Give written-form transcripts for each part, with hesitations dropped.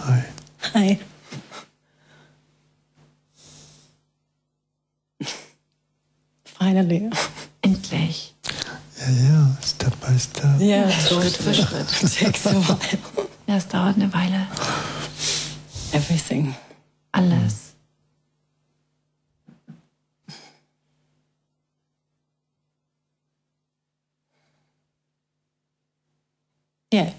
Hi. Hi. Finally. Endlich. Ja, step by step. Ja, Schritt für Schritt. Takes a while. Ja, es dauert eine Weile. Everything. Alles. Yeah.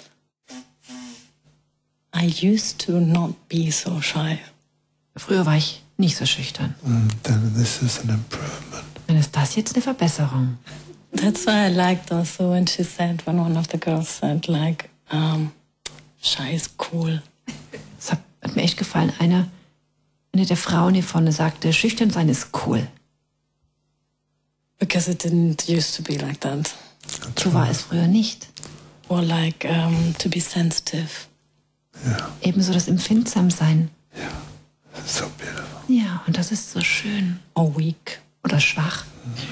I used to not be so shy. Früher war ich nicht so schüchtern. Then this is an improvement. Dann ist das jetzt eine Verbesserung. That's why I liked also when she said, when one of the girls said, like, shy is cool. Das hat mir echt gefallen. Eine der Frauen hier vorne sagte, schüchtern sein ist cool. Because it didn't used to be like that. So war es früher nicht. Or like, to be sensitive. Yeah. Ebenso das Empfindsamsein. Yeah. So beautiful. Ja, und das ist so schön. Or weak. Oder schwach.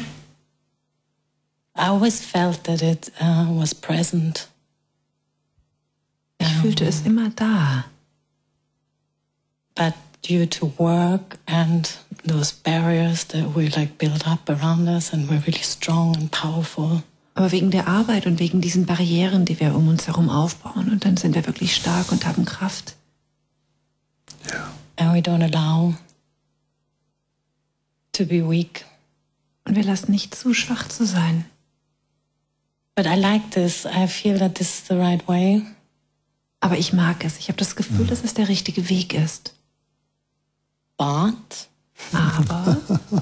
I always felt that it was present. Ich fühlte es immer da. But due to work and those barriers that we like build up around us and we're really strong and powerful. Aber wegen der Arbeit und wegen diesen Barrieren, die wir um uns herum aufbauen, und dann sind wir wirklich stark und haben Kraft. Yeah. And we don't allow to be weak. Und wir lassen nicht zu, schwach zu sein. But I like this. I feel that this is the right way. Aber ich mag es. Ich habe das Gefühl, dass es der richtige Weg ist. But Aber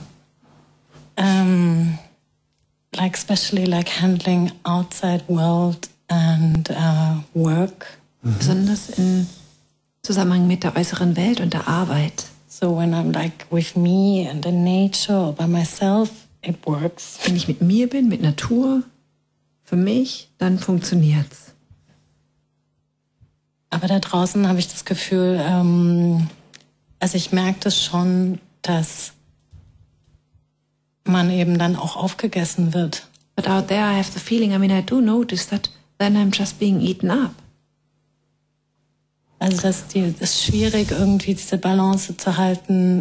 like especially like handling outside world and work. besonders im Zusammenhang mit der äußeren Welt und der Arbeit. So when I'm like with me and in nature or by myself, it works. Wenn ich mit mir bin, mit Natur, für mich, dann funktioniert's. Aber da draußen habe ich das Gefühl, also ich merke das schon, dass man eben dann auch aufgegessen wird. But out there I have the feeling, I do notice that then I'm just being eaten up. Also das ist schwierig, irgendwie diese Balance zu halten.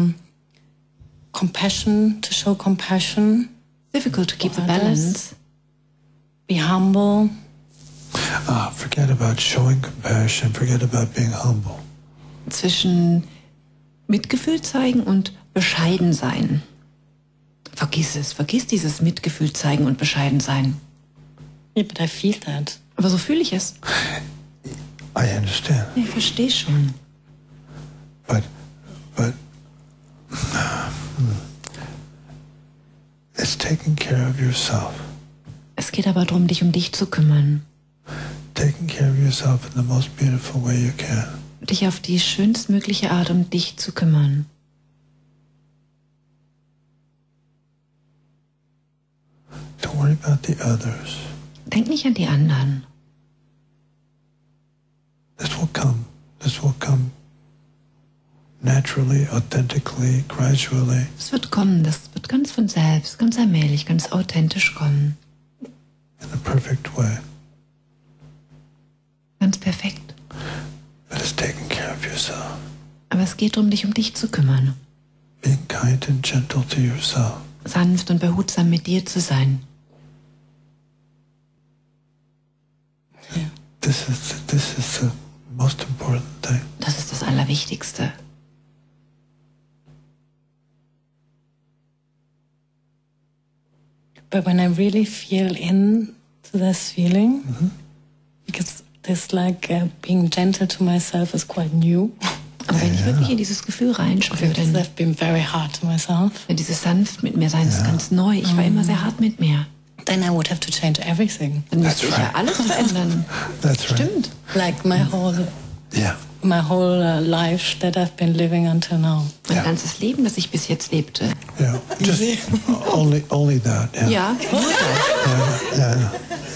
Compassion, to show compassion. Difficult to keep the balance. Be humble. Forget about showing compassion. Forget about being humble. Zwischen Mitgefühl zeigen und bescheiden sein. Vergiss es. Vergiss dieses Mitgefühl zeigen und bescheiden sein. Yeah, but I feel that. Aber so fühle ich es. I understand. Ich verstehe schon. But it's taking care of yourself. Es geht aber darum, dich um dich zu kümmern. Taking care of yourself in the most beautiful way you can. Dich auf die schönstmögliche Art um dich zu kümmern. Don't worry about the others. Denk nicht an die anderen. This will come. This will come naturally, authentically, gradually. Es wird kommen, das wird ganz von selbst, ganz allmählich, ganz authentisch kommen. In a perfect way. Ganz perfekt. But it's taking care of yourself. Aber es geht darum, dich um dich zu kümmern. Being kind and gentle to yourself. Sanft und behutsam mit dir zu sein. This is the most important thing. Das ist das Allerwichtigste. But when I really feel into this feeling, because this like being gentle to myself is quite new. Aber wenn ich wirklich in dieses Gefühl reinspüre, Because dann I've been very hard to myself. dieses sanft mit mir sein ist ganz neu. Ich war immer sehr hart mit mir. Then I would have to change everything. Dann müsste ich That's ja right. alles verändern. That's right. Stimmt. Like my whole life that I've been living until now. Mein ganzes Leben, das ich bis jetzt lebte. Yeah. Just only that. Yeah. Ja, nur das. Yeah.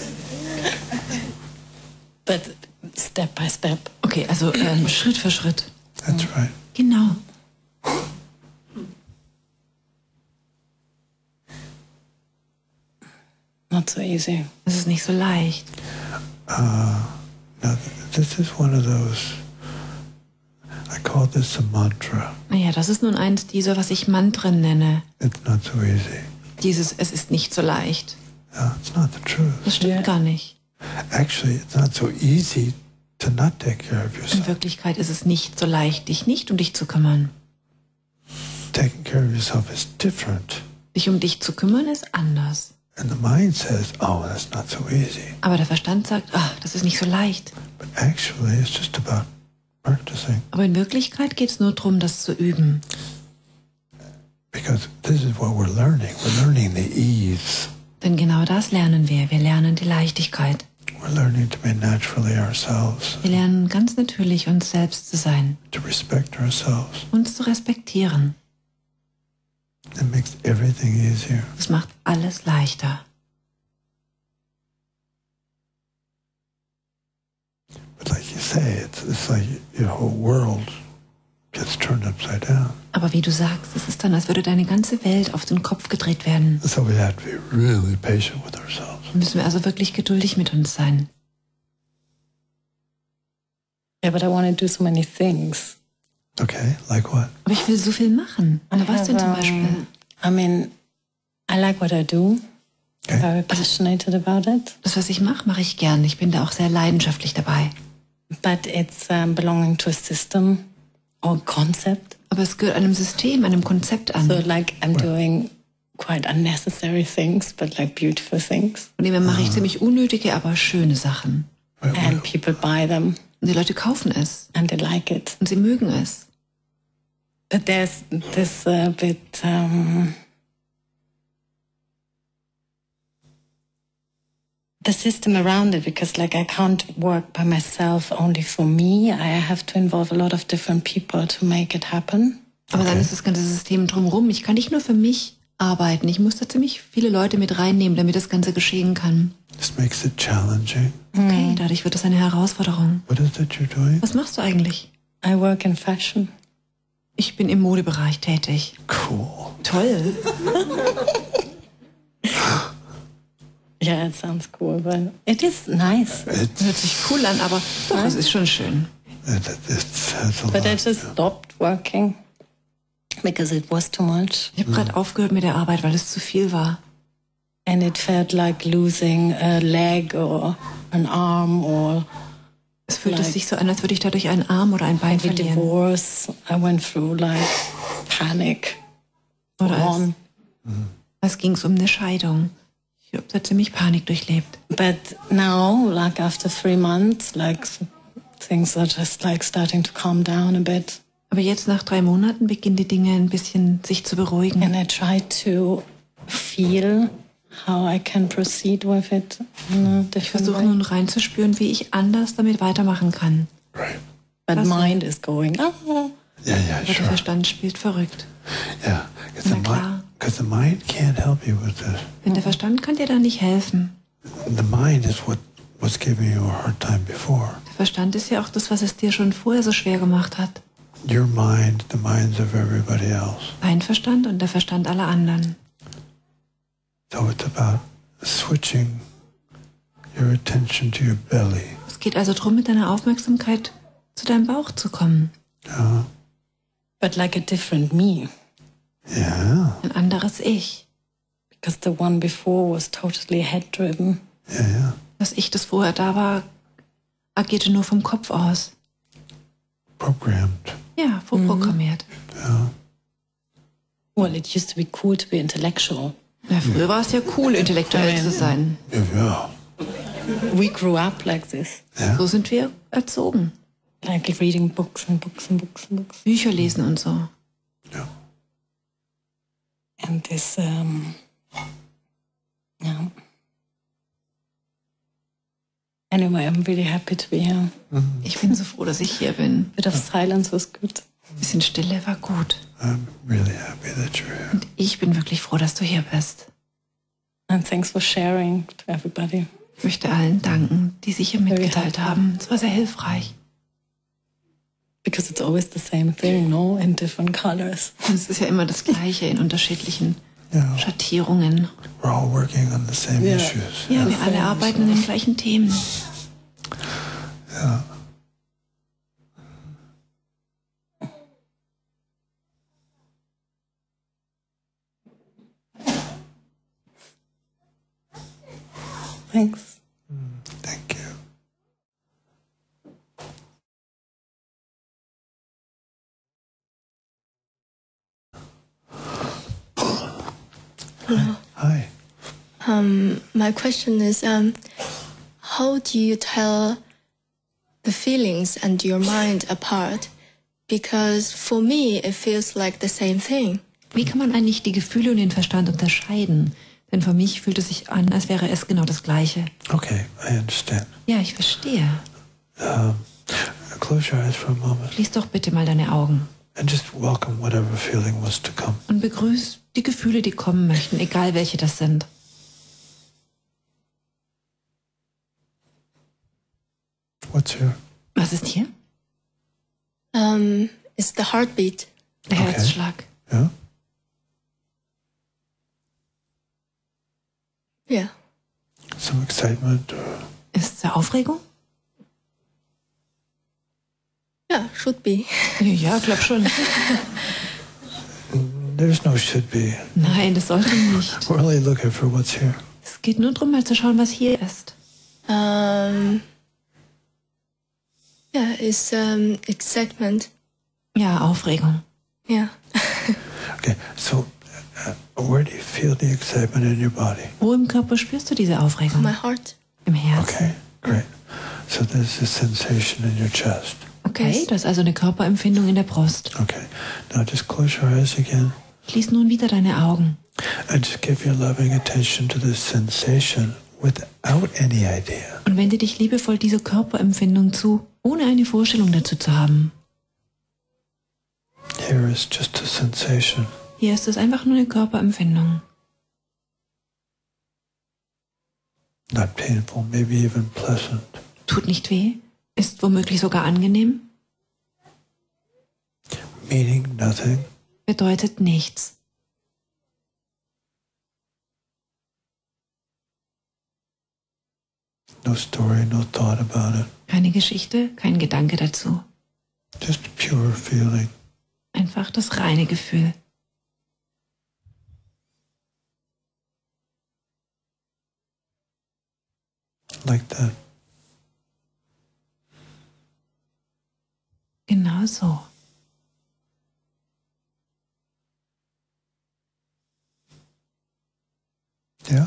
But step by step. Okay, also Schritt für Schritt. That's right. Genau. Not so easy. Das ist nicht so leicht. Now, this is one of those call this a mantra. Naja, das ist nun eins dieser, was ich Mantren nenne. It's not so easy. Dieses, es ist nicht so leicht. Yeah, it's not the truth. Das stimmt gar nicht. Actually, it's not so easy to not take care of In yourself. Wirklichkeit ist es nicht so leicht, dich nicht um dich zu kümmern. Taking care of yourself is different. Dich um dich zu kümmern ist anders. And the mind says, oh, that's not so easy. Aber der Verstand sagt, das ist nicht so leicht. But actually, it's just about practicing. Aber in Wirklichkeit geht es nur darum, das zu üben. Because this is what we're learning. We're learning the ease. Denn genau das lernen wir. Wir lernen die Leichtigkeit. We're learning to be naturally ourselves, Wir lernen ganz natürlich, uns selbst zu sein, to respect ourselves. uns zu respektieren. It makes everything easier. Das macht alles leichter. But like you say, it's like your whole world gets turned upside down. Aber wie du sagst, es ist dann, als würde deine ganze Welt auf den Kopf gedreht werden. So we have to be really patient with ourselves. Müssen wir also wirklich geduldig mit uns sein. Yeah, but I want to do so many things. Okay, like what? Aber ich will so viel machen. Aber was denn zum Beispiel? I mean, I like what I do. Okay. Very passionate about it. Das, was ich mache ich gern. Ich bin da auch sehr leidenschaftlich dabei. But it's belonging to a system or concept. Aber es gehört einem System, einem Konzept an. So like I'm doing quite unnecessary things, but like beautiful things. Von dem her mache ich ziemlich unnötige, aber schöne Sachen. And people buy them Und die Leute kaufen es. and they like it. Und sie mögen es. But there's this bit the system around it, because like I can't work by myself only for me. I have to involve a lot of different people to make it happen. Aber dann ist das ganze System drumherum. Ich kann nicht nur für mich arbeiten. Ich muss da ziemlich viele Leute mit reinnehmen, damit das Ganze geschehen kann. This makes it challenging. Okay, dadurch wird es eine Herausforderung. What is it you're doing? Was machst du eigentlich? I work in fashion. Ich bin im Modebereich tätig. Cool. Toll. Yeah, it sounds cool, but it is nice. Hört sich cool an, aber doch, es ist schon schön. It has a But I lot. just stopped working because it was too much. Ich habe gerade aufgehört mit der Arbeit, weil es zu viel war. And it felt like losing a leg or an arm or Es fühlte sich so an, als würde ich dadurch einen Arm oder ein Bein maybe verlieren. divorce. I went through like panic. Oder es ging um eine Scheidung. Ich habe da ziemlich Panik durchlebt. But now, like after 3 months, like things are just like starting to calm down a bit. Aber jetzt nach 3 Monaten beginnen die Dinge ein bisschen sich zu beruhigen. And I try to feel how I can proceed with it in a Ich different versuche way. nun reinzuspüren, wie ich anders damit weitermachen kann. Right. But Was? mind is going, Yeah, yeah, Aber der sure. Verstand spielt verrückt. Yeah, Na klar. because the mind can't help you with this. Denn der Verstand kann dir da nicht helfen. The mind is what was giving you a hard time before. Der Verstand ist ja auch das, was es dir schon vorher so schwer gemacht hat. Your mind, the minds of everybody else. Dein Verstand und der Verstand aller anderen. So it's about switching your attention to your belly. Es geht also darum, mit deiner Aufmerksamkeit zu deinem Bauch zu kommen. Yeah, but like a different me. yeah, Ein anderes Ich. Because the one before was totally head-driven. yeah. Das Ich, das vorher da war, agierte nur vom Kopf aus. Programmed. Ja, vorprogrammiert. Yeah. Well, it used to be cool to be intellectual. Ja, früher war es ja cool, intellektuell zu sein. Yeah. We grew up like this, Yeah. So sind wir erzogen. like reading books and books and books and books. Bücher lesen und so. Yeah. And this, yeah. Anyway, I'm really happy to be here. Ich bin so froh, dass ich hier bin. Bit of silence was good. Ein bisschen Stille war gut. I'm really happy that you're here. Und ich bin wirklich froh, dass du hier bist. And thanks for sharing to everybody. Ich möchte allen danken, die sich hier mitgeteilt haben. Es war sehr hilfreich. Because it's always the same thing, no? In different colors. Und es ist ja immer das Gleiche in unterschiedlichen Yeah. Schattierungen. We're all working on the same Yeah. issues. Ja, wir alle arbeiten an den gleichen Themen. Yeah. Thanks. Thank you. Hello. Hi. My question is, how do you tell the feelings and your mind apart? Because for me, it feels like the same thing. Wie kann man eigentlich die Gefühle und den Verstand unterscheiden? Denn für mich fühlt es sich an, als wäre es genau das Gleiche. Okay, I understand. Ja, ich verstehe. Close your eyes for a moment Schließ doch bitte mal deine Augen and just welcome whatever feeling was to come. und begrüß die Gefühle, die kommen möchten, egal welche das sind. What's here? Was ist hier? It's the heartbeat. Der Okay. Herzschlag. Yeah? Yeah. Some excitement or Ist es Aufregung? Yeah, should be. Ja, glaub schon. there's no should be. Nein, das sollte nicht. We're only looking for what's here. Es geht nur darum, mal zu schauen, was hier ist. Yeah, it's excitement. Ja, Aufregung. Yeah. Okay, so where do you feel the excitement in your body? Wo im Körper spürst du diese Aufregung? My heart. Im Herzen. Okay, great. So there's a sensation in your chest. Okay, das ist also eine Körperempfindung in der Brust. Okay, now just close your eyes again Schließ nun wieder deine Augen and just give your loving attention to this sensation without any idea. und wende dich liebevoll dieser Körperempfindung zu, ohne eine Vorstellung dazu zu haben. Here is just a sensation. Hier ist es einfach nur eine Körperempfindung. Not painful, maybe even pleasant. Tut nicht weh, ist womöglich sogar angenehm, Meaning nothing. bedeutet nichts. No story, no thought about it. Keine Geschichte, kein Gedanke dazu. Just pure feeling. Einfach das reine Gefühl. Like that. Genau so. Yeah?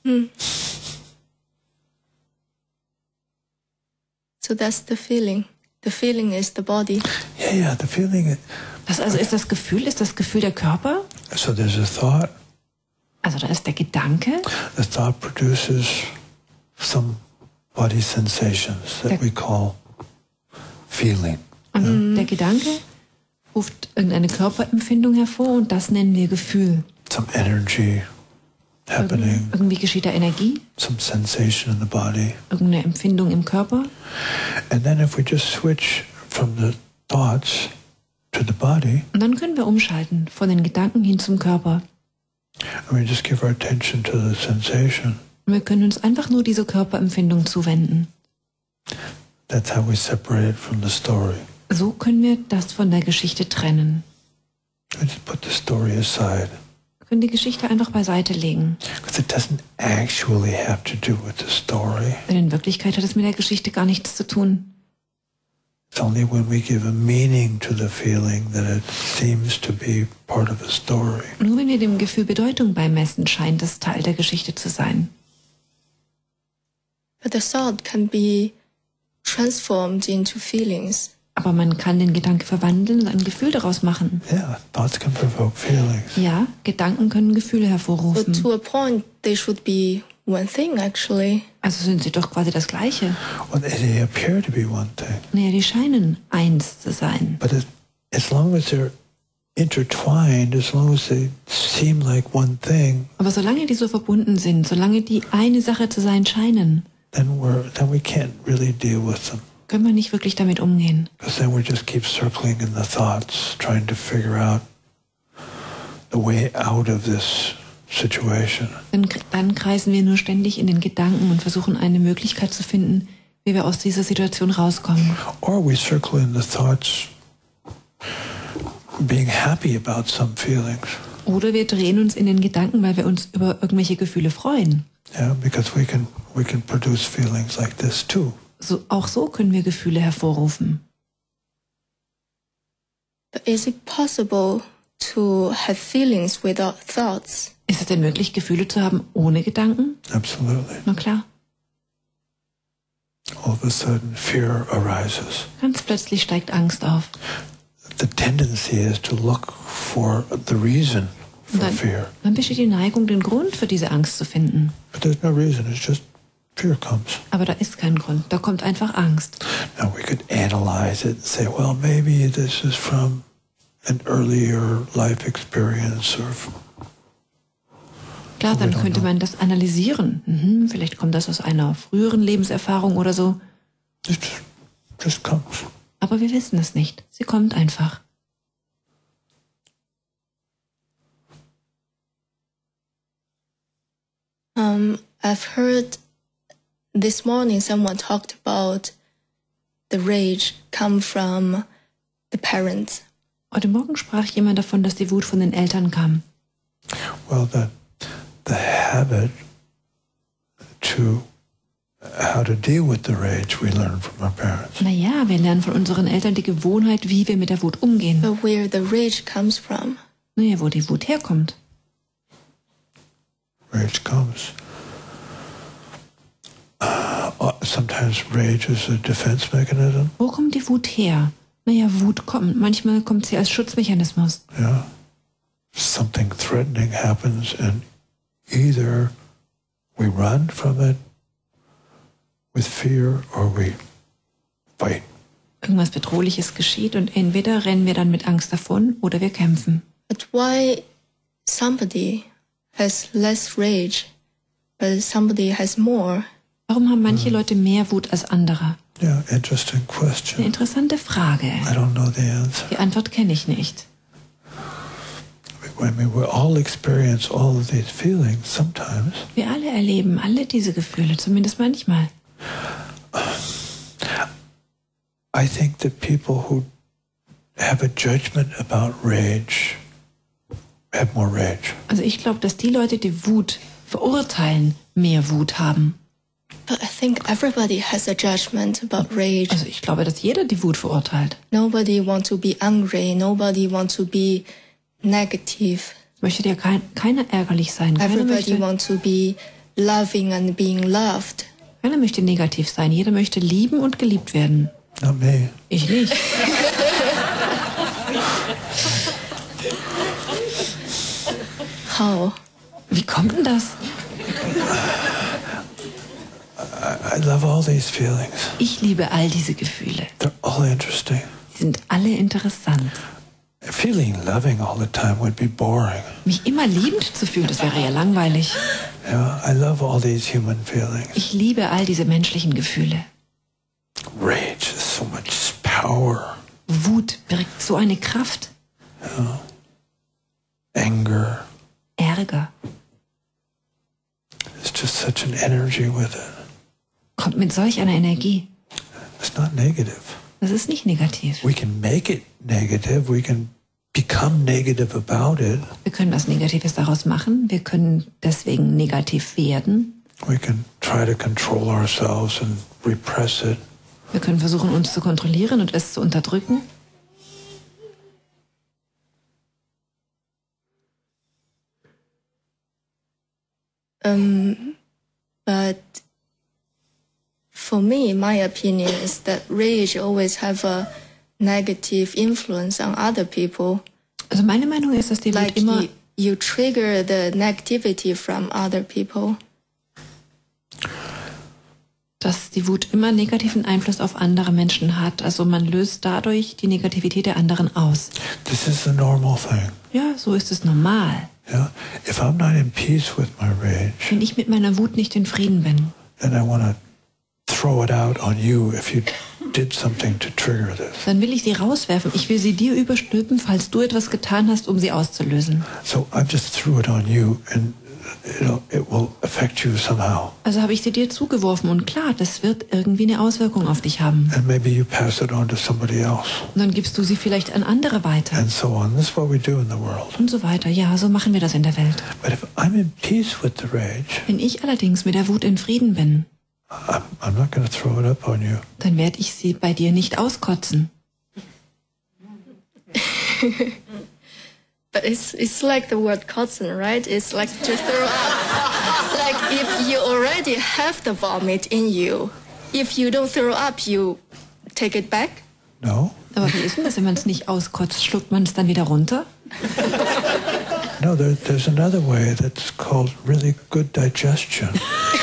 So that's the feeling. The feeling is the body. Yeah, the feeling. Das also ist das Gefühl der Körper? So there's a thought. Also da ist der Gedanke. The thought produces some body sensations that we call feeling. Und der Gedanke ruft irgendeine Körperempfindung hervor und das nennen wir Gefühl. Some energy happening, Irgendwie geschieht da Energie, some sensation in the body. irgendeine Empfindung im Körper. And then if we just switch from the thoughts to the body, Und dann können wir umschalten von den Gedanken hin zum Körper. and we just give our attention to the sensation, Und wir können uns einfach nur dieser Körperempfindung zuwenden. that's how we separate it from the story. So können wir das von der Geschichte trennen. We just put the story aside. Wir können die Geschichte einfach beiseite legen. Because it doesn't actually have to do with the story. Denn in Wirklichkeit hat es mit der Geschichte gar nichts zu tun. It's only when we give a meaning to the feeling that it seems to be part of a story. Nur wenn wir dem Gefühl Bedeutung beimessen, scheint es Teil der Geschichte zu sein. But the thought can be transformed into feelings. Aber man kann den Gedanke verwandeln und ein Gefühl daraus machen. Yeah, thoughts can provoke feelings. Ja, Gedanken können Gefühle So hervorrufen. to a point, they should be one thing, actually. Also sind sie doch quasi das Gleiche. Well, they appear to be one thing. Naja, die scheinen eins zu sein. But as long as they're intertwined, as long as they seem like one thing, Aber solange die so verbunden sind, solange die eine Sache zu sein scheinen, then we can't really deal with them. können wir nicht wirklich damit umgehen. Because then we just keep circling in the thoughts, trying to figure out the way out of this situation. Dann kreisen wir nur ständig in den Gedanken und versuchen eine Möglichkeit zu finden, wie wir aus dieser Situation rauskommen. Or we circle in the thoughts, being happy about some feelings. Oder wir drehen uns in den Gedanken, weil wir uns über irgendwelche Gefühle freuen. Yeah, because we can produce feelings like this too. So, auch so können wir Gefühle hervorrufen. But is it possible to have feelings without thoughts? Ist es denn möglich, Gefühle zu haben ohne Gedanken? Absolutely. Na klar. All of a sudden, fear arises. Ganz plötzlich steigt Angst auf. The tendency is to look for the reason for fear. Dann besteht die Neigung, den Grund für diese Angst zu finden. But there's no reason, it's just fear comes. Aber da ist kein Grund, da kommt einfach Angst. Now we could analyze it and say, well, maybe this is from an earlier life experience or... Klar, dann könnte man das analysieren. Vielleicht kommt das aus einer früheren Lebenserfahrung oder so. It just comes. Aber wir wissen es nicht. Sie kommt einfach. I've heard this morning someone talked about the rage come from the parents. Heute Morgen sprach jemand davon, dass die Wut von den Eltern kam. Well, the habit to how to deal with the rage we learn from our parents. Naja, wir lernen von unseren Eltern die Gewohnheit, wie wir mit der Wut umgehen. But where the rage comes from? Naja, wo die Wut herkommt. Rage comes. Sometimes rage is a defense mechanism. Wo kommt die Wut her? Naja, Wut kommt. Manchmal kommt sie als Schutzmechanismus. Yeah. Something threatening happens and either we run from it with fear or we fight. Irgendwas Bedrohliches geschieht und entweder rennen wir dann mit Angst davon oder wir kämpfen. But why somebody has less rage, but somebody has more? Warum haben manche Leute mehr Wut als andere? Yeah, interesting Eine question. interessante Frage. I don't know the answer. Die Antwort kenne ich nicht. I mean, we all experience all of these feelings sometimes. Wir alle erleben alle diese Gefühle, zumindest manchmal. I think that people who have a judgment about rage have more rage. Also ich glaube, dass die Leute, die Wut verurteilen, mehr Wut haben. But I think everybody has a judgment about rage. Also ich glaube, dass jeder die Wut verurteilt. Nobody wants to be angry. Nobody wants to be negative. Es möchte ja keiner ärgerlich sein. Everybody wants to be loving and being loved. Keiner möchte negativ sein. Jeder möchte lieben und geliebt werden. Not me. Ich nicht. How? Wie kommt denn das? I love all these feelings. Ich liebe all diese Gefühle. They're all interesting. Sie sind alle interessant. Feeling loving all the time would be boring. Mich immer liebend zu fühlen, das wäre ja langweilig. Yeah, I love all these human feelings. Ich liebe all diese menschlichen Gefühle. Rage is so much power. Wut birgt so eine Kraft. Yeah. Anger. Ärger It's just such an energy with it. kommt mit solch einer Energie. It's not negative. Das ist nicht negativ. We can make it negative. We can become negative about it. Wir können was Negatives daraus machen. Wir können deswegen negativ werden. We can try to control ourselves and repress it. Wir können versuchen, uns zu kontrollieren und es zu unterdrücken. But for me, my opinion is that rage always have a negative influence on other people. Also meine Meinung ist, dass die Wut Like immer you trigger the negativity from other people. negativen Einfluss auf andere Menschen hat. Also man löst dadurch die Negativität der anderen aus. This is the normal thing. Ja, so ist es normal. Yeah. If I'm not in peace with my rage, Wenn ich mit meiner Wut nicht in Frieden bin, then I want to throw it out on you if you did something to trigger this. dann will ich sie rauswerfen. Ich will sie dir überstülpen, falls du etwas getan hast, um sie auszulösen. So I just threw it on you, and it will affect you somehow. Also habe ich sie dir zugeworfen und klar, das wird irgendwie eine Auswirkung auf dich haben. And maybe you pass it on to somebody else. Und dann gibst du sie vielleicht an andere weiter. And so on. This is what we do in the world. Und so weiter. Ja, so machen wir das in der Welt. But if I'm in peace with the rage, Wenn ich allerdings mit der Wut in Frieden bin, I'm not going to throw it up on you. dann werde ich sie bei dir nicht auskotzen. But it's like the word kotzen, right? It's like to throw up. Like if you already have the vomit in you, if you don't throw up, you take it back? No? Aber wie ist denn das, wenn man es nicht auskotzt? Schluckt man es dann wieder runter? No, there's another way that's called really good digestion.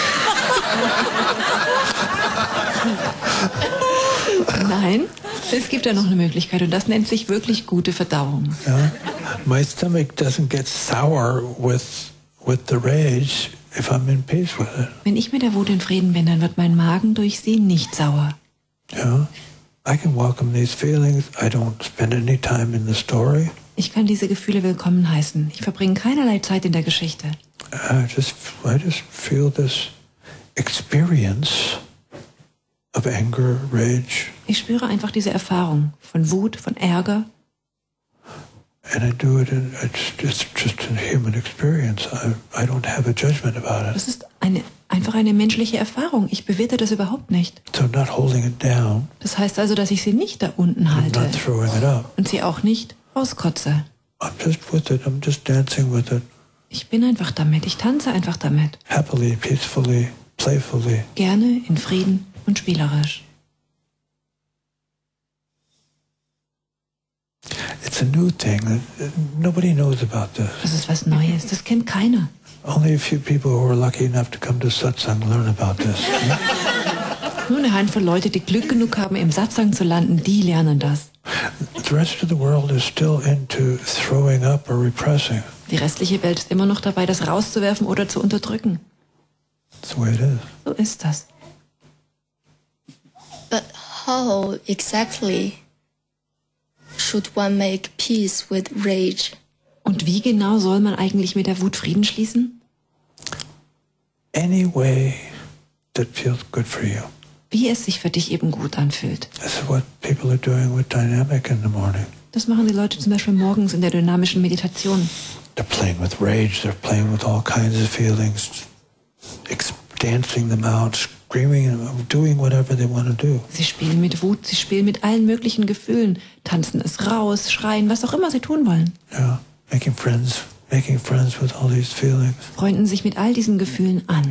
Nein, es gibt ja noch eine Möglichkeit und das nennt sich wirklich gute Verdauung. Yeah? My stomach doesn't get sour with the rage if I'm in peace with it. Wenn ich mit der Wut in Frieden bin, dann wird mein Magen durch sie nicht sauer. Yeah? I can welcome these feelings. I don't spend any time in the story. Ich kann diese Gefühle willkommen heißen. Ich verbringe keinerlei Zeit in der Geschichte. I just feel this experience of anger, rage, Ich spüre einfach diese Erfahrung von Wut, von Ärger. and I do it. It's just a human experience. I don't have a judgment about it. Das ist einfach eine menschliche Erfahrung. Ich bewerte das überhaupt nicht. So I'm not holding it down. Das heißt also, dass ich sie nicht da unten I'm halte not throwing it up. und sie auch nicht auskotze. I'm just with it. I'm just dancing with it, Ich bin einfach damit. Ich tanze einfach damit. happily, peacefully, playfully. Gerne, in Frieden und spielerisch. It's a new thing. Nobody knows about this. Das ist was Neues. Das kennt keiner. Only a few people who are lucky enough to come to satsang learn about this. Nur eine Handvoll Leute, die Glück genug haben, im Satsang zu landen, die lernen das. The rest of the world is still into throwing up or repressing. Die restliche Welt ist immer noch dabei, das rauszuwerfen oder zu unterdrücken. That's the way it is. So ist das. But how exactly should one make peace with rage? Und wie genau soll man eigentlich mit der Wut Frieden schließen? Any way that feels good for you. Wie es sich für dich eben gut anfühlt. This is what people are doing with dynamic in the morning. Das machen die Leute zum Beispiel morgens in der dynamischen Meditation. They're playing with rage. They're playing with all kinds of feelings, dancing them out, screaming, doing whatever they want to do. Sie spielen mit Wut, sie spielen mit allen möglichen Gefühlen, tanzen es raus, schreien, was auch immer sie tun wollen. Yeah, making friends with all these feelings. Freunden sich mit all diesen Gefühlen an.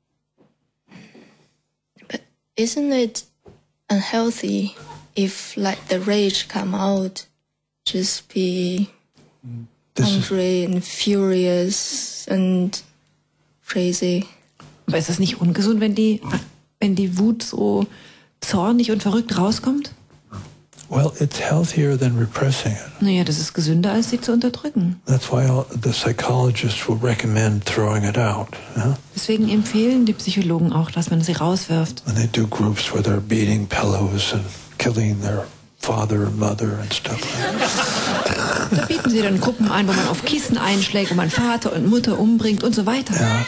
But isn't it unhealthy if like the rage come out, just be angry and furious and crazy? Aber ist das nicht ungesund, wenn die Wut so zornig und verrückt rauskommt? Well, it's healthier than repressing it. Naja, das ist gesünder, als sie zu unterdrücken. That's why the psychologists will recommend throwing it out. Yeah? Deswegen empfehlen die Psychologen auch, dass man sie rauswirft. And they do groups where they're beating pillows and killing their father and mother and stuff like that. Da bieten sie dann Gruppen ein, wo man auf Kissen einschlägt, wo man Vater und Mutter umbringt und so weiter. Yeah.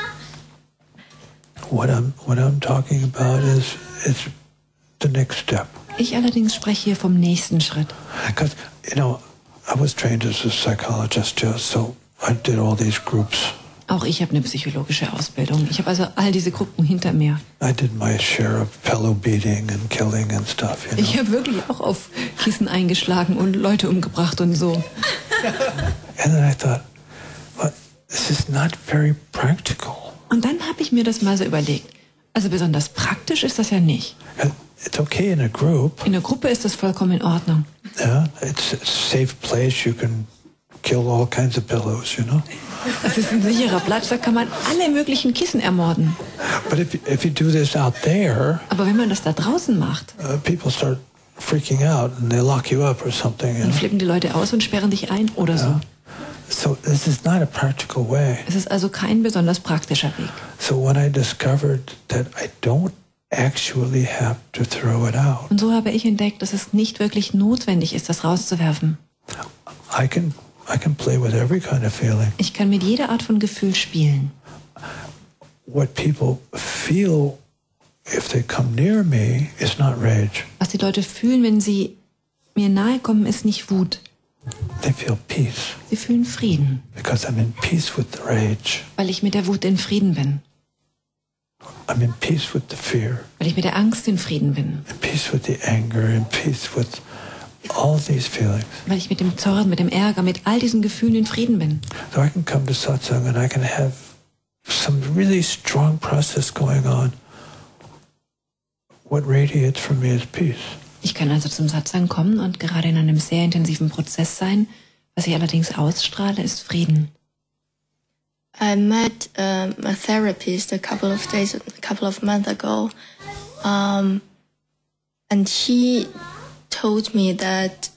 What I'm talking about is the next step. Ich allerdings spreche hier vom nächsten Schritt. Because, I was trained as a psychologist, so I did all these groups. Auch ich habe eine psychologische Ausbildung. Ich habe also all diese Gruppen hinter mir. I did my share of pillow beating and killing and stuff, Ich habe wirklich auch auf Kissen eingeschlagen und Leute umgebracht und so. And then I thought, well, this is not very practical. Und dann habe ich mir das mal so überlegt. Also besonders praktisch ist das ja nicht. It's okay in a group. In der Gruppe ist das vollkommen in Ordnung. Yeah, it's a safe place. You can kill all kinds of pillows, Das ist ein sicherer Platz, da kann man alle möglichen Kissen ermorden. But if you do this out there, Aber wenn man das da draußen macht, people start freaking out and they lock you up or something. dann flippen die Leute aus und sperren dich ein oder so. So this is not a practical way. Es ist also kein besonders praktischer Weg. So when I discovered that I don't actually have to throw it out, Und so habe ich entdeckt, dass es nicht wirklich notwendig ist, das rauszuwerfen. I can I can play with every kind of feeling. Ich kann mit jeder Art von Gefühl spielen. What people feel if they come near me is not rage. Was die Leute fühlen, wenn sie mir nahe kommen, ist nicht Wut. They feel peace Sie fühlen Frieden, because I'm in peace with the rage. weil ich mit der Wut in Frieden bin. I'm in peace with the fear, Weil ich mit der Angst in Frieden bin. in peace with the anger, in peace with all these feelings. Weil ich mit dem Zorn, mit dem Ärger, mit all diesen Gefühlen in Frieden bin. So I can come to satsang and I can have some really strong process going on. What radiates from me is peace. Ich kann also zum Satsang kommen und gerade in einem sehr intensiven Prozess sein. Was ich allerdings ausstrahle, ist Frieden. I met a therapist a couple of months ago, and he told me that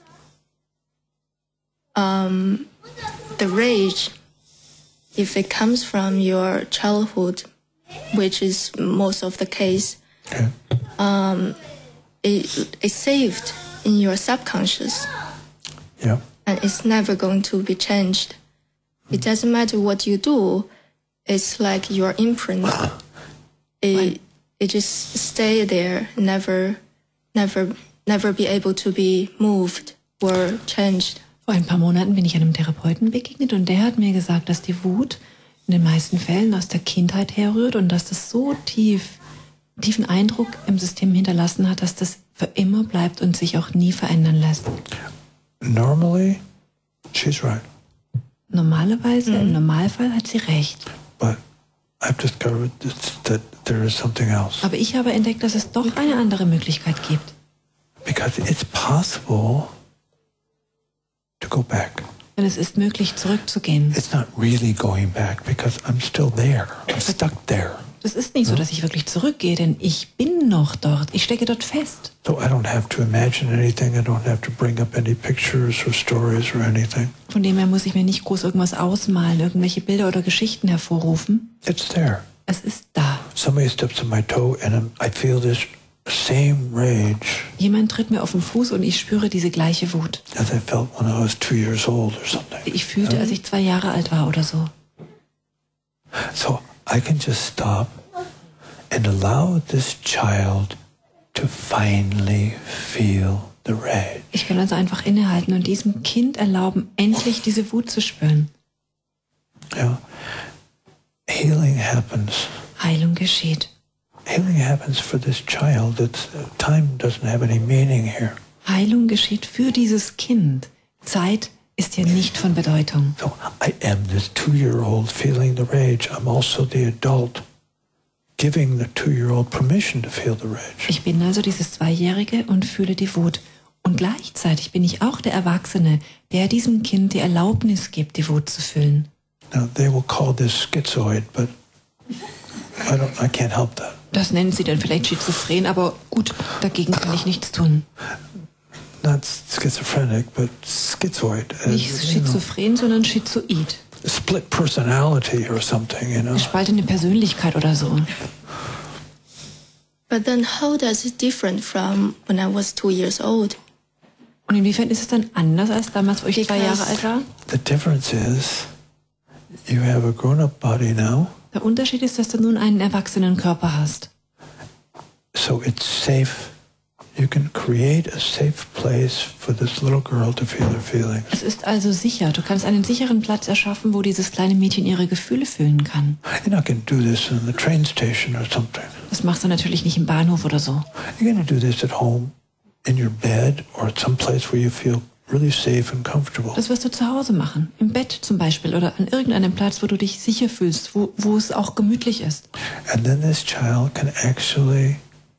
the rage, if it comes from your childhood, which is most of the case, Okay. it's saved in your subconscious, Yeah. and it's never going to be changed. It doesn't matter what you do. It's like your imprint. It just stay there, never be able to be moved or changed. Vor ein paar Monaten bin ich einem Therapeuten begegnet und der hat mir gesagt, dass die Wut in den meisten Fällen aus der Kindheit herrührt und dass das so tiefen Eindruck im System hinterlassen hat, dass das für immer bleibt und sich auch nie verändern lässt. Normally, she's right. Normalerweise, im Normalfall hat sie recht. But I've discovered that there is something else. Aber ich habe entdeckt, dass es doch eine andere Möglichkeit gibt. Because it's possible to go back. Denn es ist möglich, zurückzugehen. It's not really going back because I'm still there. I'm stuck there. Es ist nicht so, dass ich wirklich zurückgehe, denn ich bin noch dort. Ich stecke dort fest. So I don't have to imagine anything. I don't have to bring up any pictures or stories or anything. Von dem her muss ich mir nicht groß irgendwas ausmalen, irgendwelche Bilder oder Geschichten hervorrufen. It's there. Es ist da. Somebody steps on my toe and I feel this same rage Jemand tritt mir auf den Fuß und ich spüre diese gleiche Wut, as I felt when I was 2 years old or something. die ich fühlte, als ich 2 Jahre alt war oder so. So I can just stop and allow this child to finally feel the rage. Ich kann also einfach innehalten und diesem Kind erlauben, endlich diese Wut zu spüren. Yeah. Healing happens. Heilung geschieht. Healing happens for this child. Time doesn't have any meaning here. Heilung geschieht für dieses Kind. Zeit ist hier nicht von Bedeutung. So I am this 2-year-old feeling the rage. I'm also the adult giving the 2-year-old permission to feel the rage. Ich bin also dieses Zweijährige und fühle die Wut. Und gleichzeitig bin ich auch der Erwachsene, der diesem Kind die Erlaubnis gibt, die Wut zu fühlen. Now they will call this schizoid, but I can't help that. Das nennen sie dann vielleicht schizophren, aber gut, dagegen kann ich nichts tun. Not schizophrenic, but schizoid. Nicht schizophren, sondern schizoid. Split personality or something, Gespaltene Persönlichkeit oder so. But then how does it different from when I was 2 years old? Und inwiefern ist es dann anders als damals, wo ich 2 Jahre alt war? The difference is you have a grown-up body now, Der Unterschied ist, dass du nun einen erwachsenen Körper hast. so it's safe. You can create a safe place for this little girl to feel her feelings. Es ist also sicher. Du kannst einen sicheren Platz erschaffen, wo dieses kleine Mädchen ihre Gefühle fühlen kann. You're not going to do this in the train station or something. Das machst du natürlich nicht im Bahnhof oder so. You're going to do this at home, in your bed, or at some place where you feel really safe and comfortable. Das wirst du zu Hause machen. Im Bett zum Beispiel oder an irgendeinem Platz, wo du dich sicher fühlst, wo es auch gemütlich ist. And then this child can actually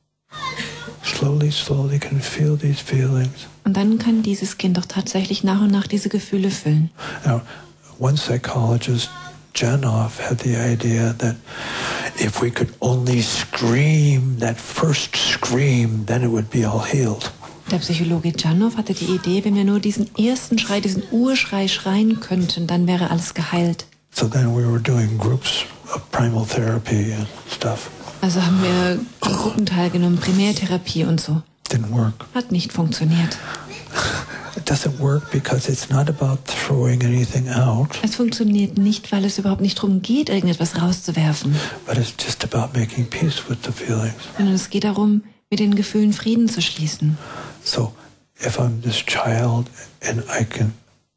slowly can feel these feelings. Und dann kann dieses Kind doch tatsächlich nach und nach diese Gefühle fühlen. Now, one psychologist, Janov, had the idea that if we could only scream that first scream, then it would be all healed. Der Psychologe Janov hatte die Idee, wenn wir nur diesen ersten Schrei, diesen Urschrei schreien könnten, dann wäre alles geheilt. So then we were doing groups of primal therapy and stuff. Also haben wir an Gruppen teilgenommen, Primärtherapie und so. Didn't work. Hat nicht funktioniert. It doesn't work because it's not about throwing anything out, Es funktioniert nicht, weil es überhaupt nicht darum geht, irgendetwas rauszuwerfen, but it's just about making peace with the feelings. sondern es geht darum, mit den Gefühlen Frieden zu schließen. So if I'm this child and I can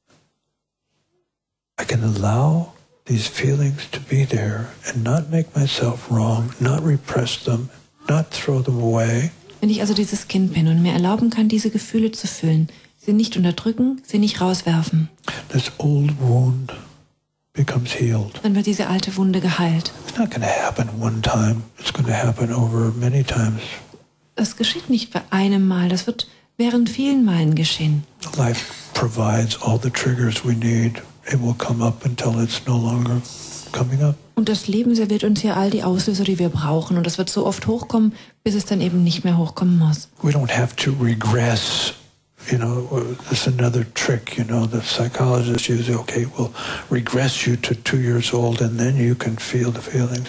allow these feelings to be there and not make myself wrong, not repress them, not throw them away, Wenn ich also dieses Kind bin und mir erlauben kann, diese Gefühle zu fühlen, sie nicht unterdrücken, sie nicht rauswerfen, this old wound becomes healed. dann wird diese alte Wunde geheilt. It's not going to happen one time. It's going to happen over many times. Das geschieht nicht bei einem Mal, das wird während vielen Malen geschehen. Life provides all the triggers we need. It will come up until it's no longer coming up. Und das Leben serviert uns hier all die Auslöser, die wir brauchen. Und das wird so oft hochkommen, bis es dann eben nicht mehr hochkommen muss. We don't have to regress. You know, it's another trick, you know, the psychologists use, okay, we'll regress you to 2 years old and then you can feel the feelings.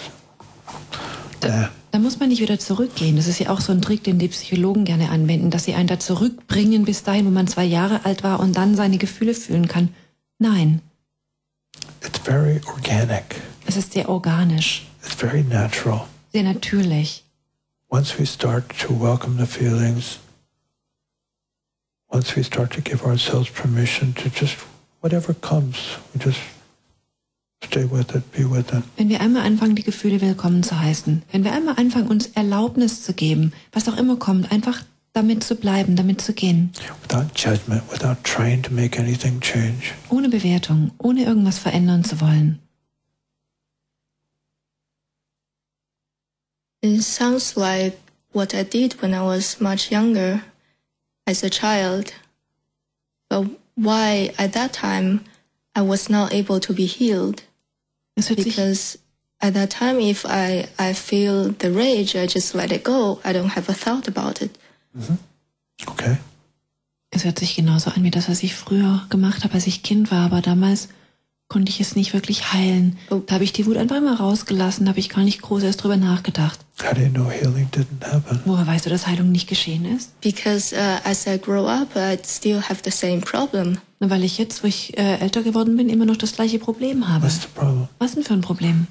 Da muss man nicht wieder zurückgehen. Das ist ja auch so ein Trick, den die Psychologen gerne anwenden, dass sie einen da zurückbringen bis dahin, wo man 2 Jahre alt war und dann seine Gefühle fühlen kann. Nein. It's very organic. Es ist sehr organisch, It's very natural. sehr natürlich. Once we start to welcome the feelings, once we start to give ourselves permission to just whatever comes, we just stay with it, be with it. Wenn wir einmal anfangen, die Gefühle willkommen zu heißen, wenn wir einmal anfangen, uns Erlaubnis zu geben, was auch immer kommt, einfach damit zu bleiben, damit zu gehen. Without judgment, without trying to make anything change. Ohne Bewertung, ohne irgendwas verändern zu wollen. It sounds like what I did when I was much younger as a child. But why at that time I was not able to be healed? Es hört sich, Because at that time, if I feel the rage, I just let it go. I don't have a thought about it. Okay? es hört sich genauso an wie das, was ich früher gemacht habe, als ich Kind war. Aber damals konnte ich es nicht wirklich heilen. Da habe ich die Wut einfach mal rausgelassen, da habe ich gar nicht groß erst drüber nachgedacht. How do you know healing didn't happen? Woher weißt du, dass Heilung nicht geschehen ist? Because as I grow up, I still have the same problem. Na, weil ich jetzt, wo ich älter geworden bin, immer noch das gleiche Problem habe. What's the problem? Was denn für ein Problem?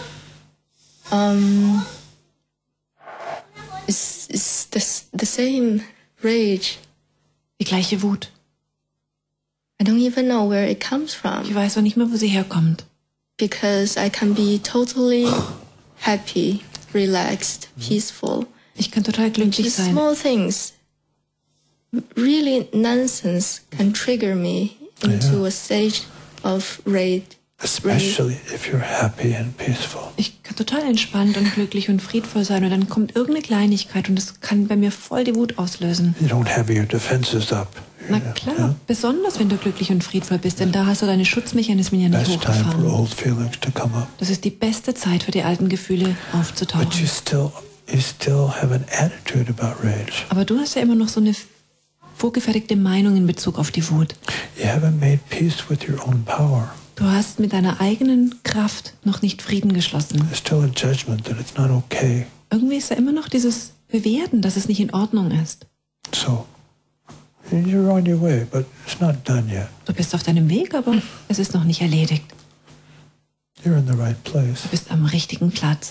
It's the same rage. Die gleiche Wut. I don't even know where it comes Ich from. weiß auch nicht mehr, wo sie herkommt. Because I can be totally happy, relaxed, peaceful. Ich kann total glücklich Just sein. small things, really nonsense, can trigger me into a stage of rage. Especially if you're happy and peaceful. Ich kann total entspannt und glücklich und friedvoll sein und dann kommt irgendeine Kleinigkeit und das kann bei mir voll die Wut auslösen. You don't have your defenses up. Na klar, besonders wenn du glücklich und friedvoll bist, denn da hast du deine Schutzmechanismen ja nicht Best time for hochgefahren. old feelings to come up. Das ist die beste Zeit für die alten Gefühle But you aufzutauchen. still have an attitude about rage. Aber du hast ja immer noch so eine vorgefertigte Meinung in Bezug auf die Wut. You haven't made peace with your own power. Du hast mit deiner eigenen Kraft noch nicht Frieden geschlossen. There's still a judgment that it's not okay. Irgendwie ist da immer noch dieses Bewerten, dass es nicht in Ordnung ist. So you're on your way, but it's not done yet. Du bist auf deinem Weg, aber es ist noch nicht erledigt. You're in the right place. Du bist am richtigen Platz.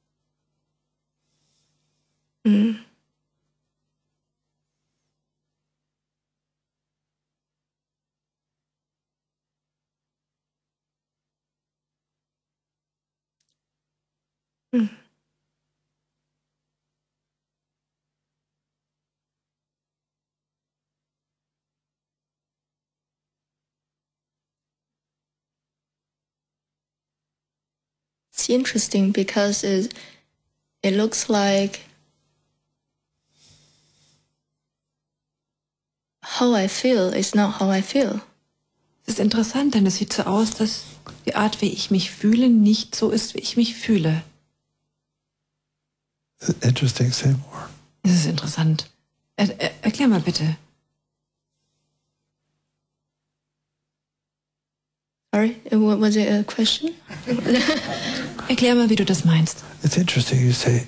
Mm. Mm. It's interesting because it looks like how I feel is not how I feel. Es ist interessant, denn es sieht so aus, dass die Art, wie ich mich fühle, nicht so ist, wie ich mich fühle. Interesting, say more. Das ist interessant. Erklär mal bitte. Sorry, was it a question? Erklär mal, wie du das meinst. It's interesting you say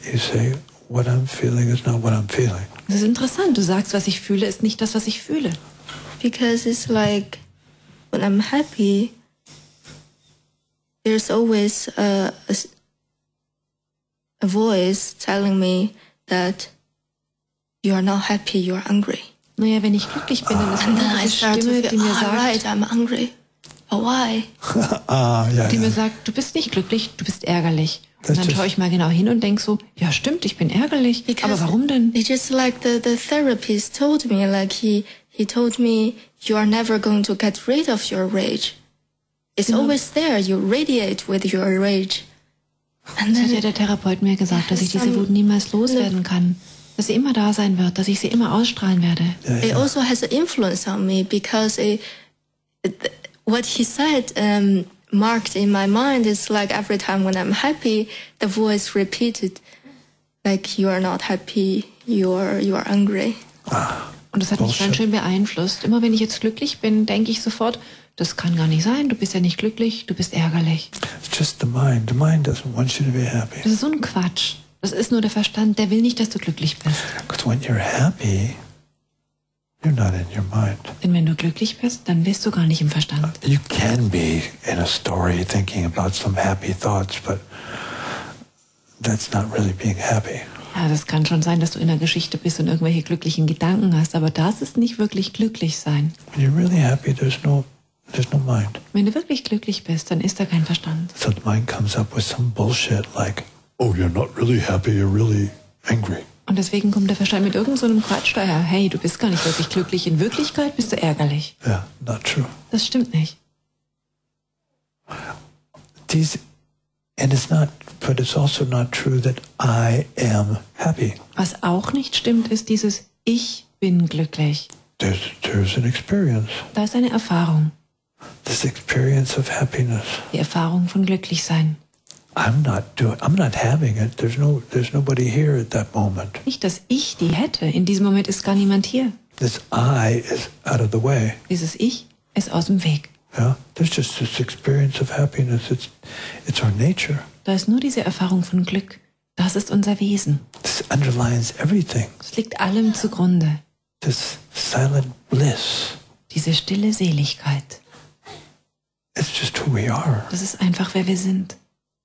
what I'm feeling is not what I'm feeling. Es ist interessant. Du sagst, was ich fühle, ist nicht das, was ich fühle. Because it's like when I'm happy, there's always a voice telling me that you are not happy, you are hungry. Naja, wenn ich glücklich bin, dann ist And immer then I diese start to Stimme, feel, die mir oh, right, sagt, I'm hungry. But why? Yeah, die mir yeah. sagt, du bist nicht glücklich, du bist ärgerlich. Und Das dann ist- schaue ich mal genau hin und denke so, ja stimmt, ich bin ärgerlich. Aber warum denn? It's just like the therapist told me, like he told me, you are never going to get rid of your rage. It's always there. You radiate with your rage. And Das hat ja then der Therapeut mir gesagt, dass ich diese Wut niemals loswerden kann. Dass sie immer da sein wird, dass ich sie immer ausstrahlen werde. it also has an influence on me because what he said marked in my mind is like every time when I'm happy, the voice repeated, like you are not happy, you are angry. Und das hat mich ganz schön beeinflusst. Immer wenn ich jetzt glücklich bin, denke ich sofort, das kann gar nicht sein, du bist ja nicht glücklich, du bist ärgerlich. It's just the mind. The mind doesn't want you to be happy. Das ist so ein Quatsch. Das ist nur der Verstand, der will nicht, dass du glücklich bist. Because when you're happy, you're not in your mind. Denn wenn du glücklich bist, dann bist du gar nicht im Verstand. You can be in a story thinking about some happy thoughts, but that's not really being happy. Ja, das kann schon sein, dass du in der Geschichte bist und irgendwelche glücklichen Gedanken hast, aber das ist nicht wirklich glücklich sein. When you're really happy, there's no mind. Wenn du wirklich glücklich bist, dann ist da kein Verstand. So the mind comes up with some bullshit like, oh, you're not really happy, you're really angry. Und deswegen kommt der Verstand mit irgend so einem Quatsch daher. Hey, du bist gar nicht wirklich glücklich. In Wirklichkeit bist du ärgerlich. Yeah, not true. Das stimmt nicht. But it's also not true that I am happy. Was auch nicht stimmt, ist dieses Ich bin glücklich. There's an experience. Da ist eine Erfahrung. This experience of happiness. Die Erfahrung von Glücklichsein. I'm not having it. There's nobody here at that moment. Nicht, dass ich die hätte. In diesem Moment ist gar niemand hier. This I is out of the way. Dieses Ich ist aus dem Weg. Yeah? There's just this experience of happiness. It's our nature. Da ist nur diese Erfahrung von Glück. Das ist unser Wesen. This underlines everything. Es liegt allem zugrunde. This silent bliss. Diese stille Seligkeit. It's just who we are. Das ist einfach, wer wir sind.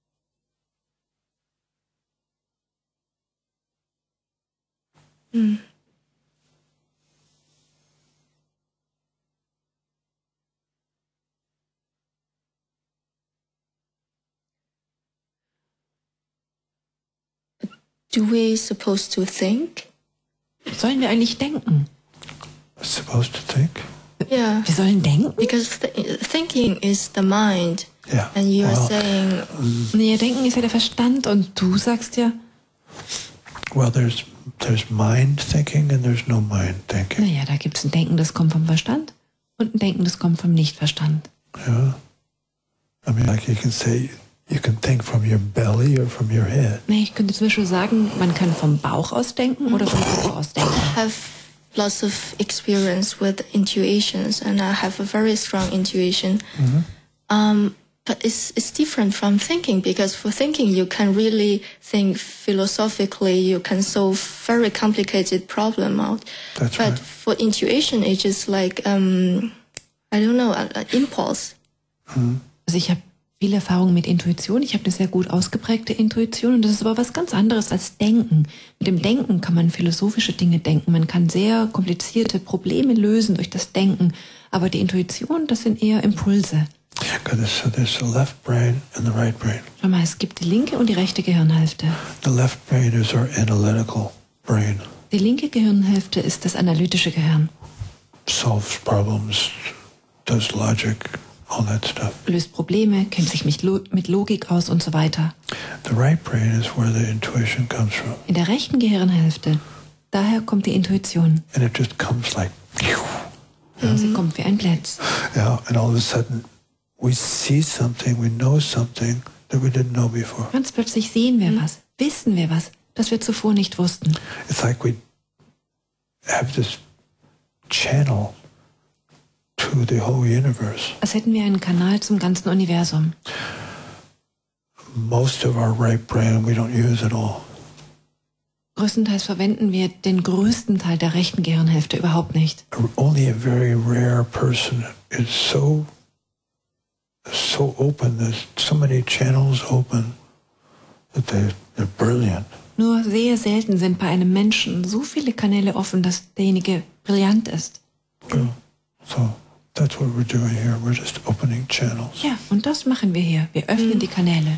Do we supposed to think? Sollen wir eigentlich denken? Supposed to think? Yeah, Wir sollen denken? because thinking is the mind, Yeah. and you're Well, saying Nee, denken ist ja der Verstand und du sagst ja, well, there's mind thinking and there's no mind thinking. naja, da gibt es ein Denken, das kommt vom Verstand und ein Denken, das kommt vom Nichtverstand. Yeah. I mean, like you can think from your belly or from your head. Nee, ich könnte zum Beispiel sagen, man kann vom Bauch aus denken oder vom Kopf aus denken. have lots of experience with intuitions, and I have a very strong intuition. But it's different from thinking, because for thinking you can really think philosophically, you can solve very complicated problem out. That's but right. for intuition, it's just like I don't know, an impulse. Also ich habe viel Erfahrung mit Intuition. Ich habe eine sehr gut ausgeprägte Intuition und das ist aber was ganz anderes als Denken. Mit dem Denken kann man philosophische Dinge denken. Man kann sehr komplizierte Probleme lösen durch das Denken. Aber die Intuition, das sind eher Impulse. Because there's the left brain and the right brain. Schau mal, es gibt die linke und die rechte Gehirnhälfte. The left brain is our analytical brain. Die linke Gehirnhälfte ist das analytische Gehirn. Solves problems, does logic, all that stuff. Löst Probleme, kennt sich mit Logik aus und so weiter. The right brain is where the intuition comes from. In der rechten Gehirnhälfte, daher kommt die Intuition. And it just comes like, phew. Sie kommt wie ein Blitz. Yeah, and all of a sudden we see something, we know something that we didn't know before. Ganz plötzlich sehen wir was, wissen wir was, das wir zuvor nicht wussten. It's like we have this channel to the whole universe. Als hätten wir einen Kanal zum ganzen Universum. Most of our right brain we don't use at all. größtenteils verwenden wir den größten Teil der rechten Gehirnhälfte überhaupt nicht. Only a very rare person is so open. There's so many channels open that they're brilliant. Nur sehr selten sind bei einem Menschen so viele Kanäle offen, dass derjenige brillant ist. Yeah. So that's what we're doing here. We're just opening channels. Ja, und das machen wir hier. Wir öffnen die Kanäle.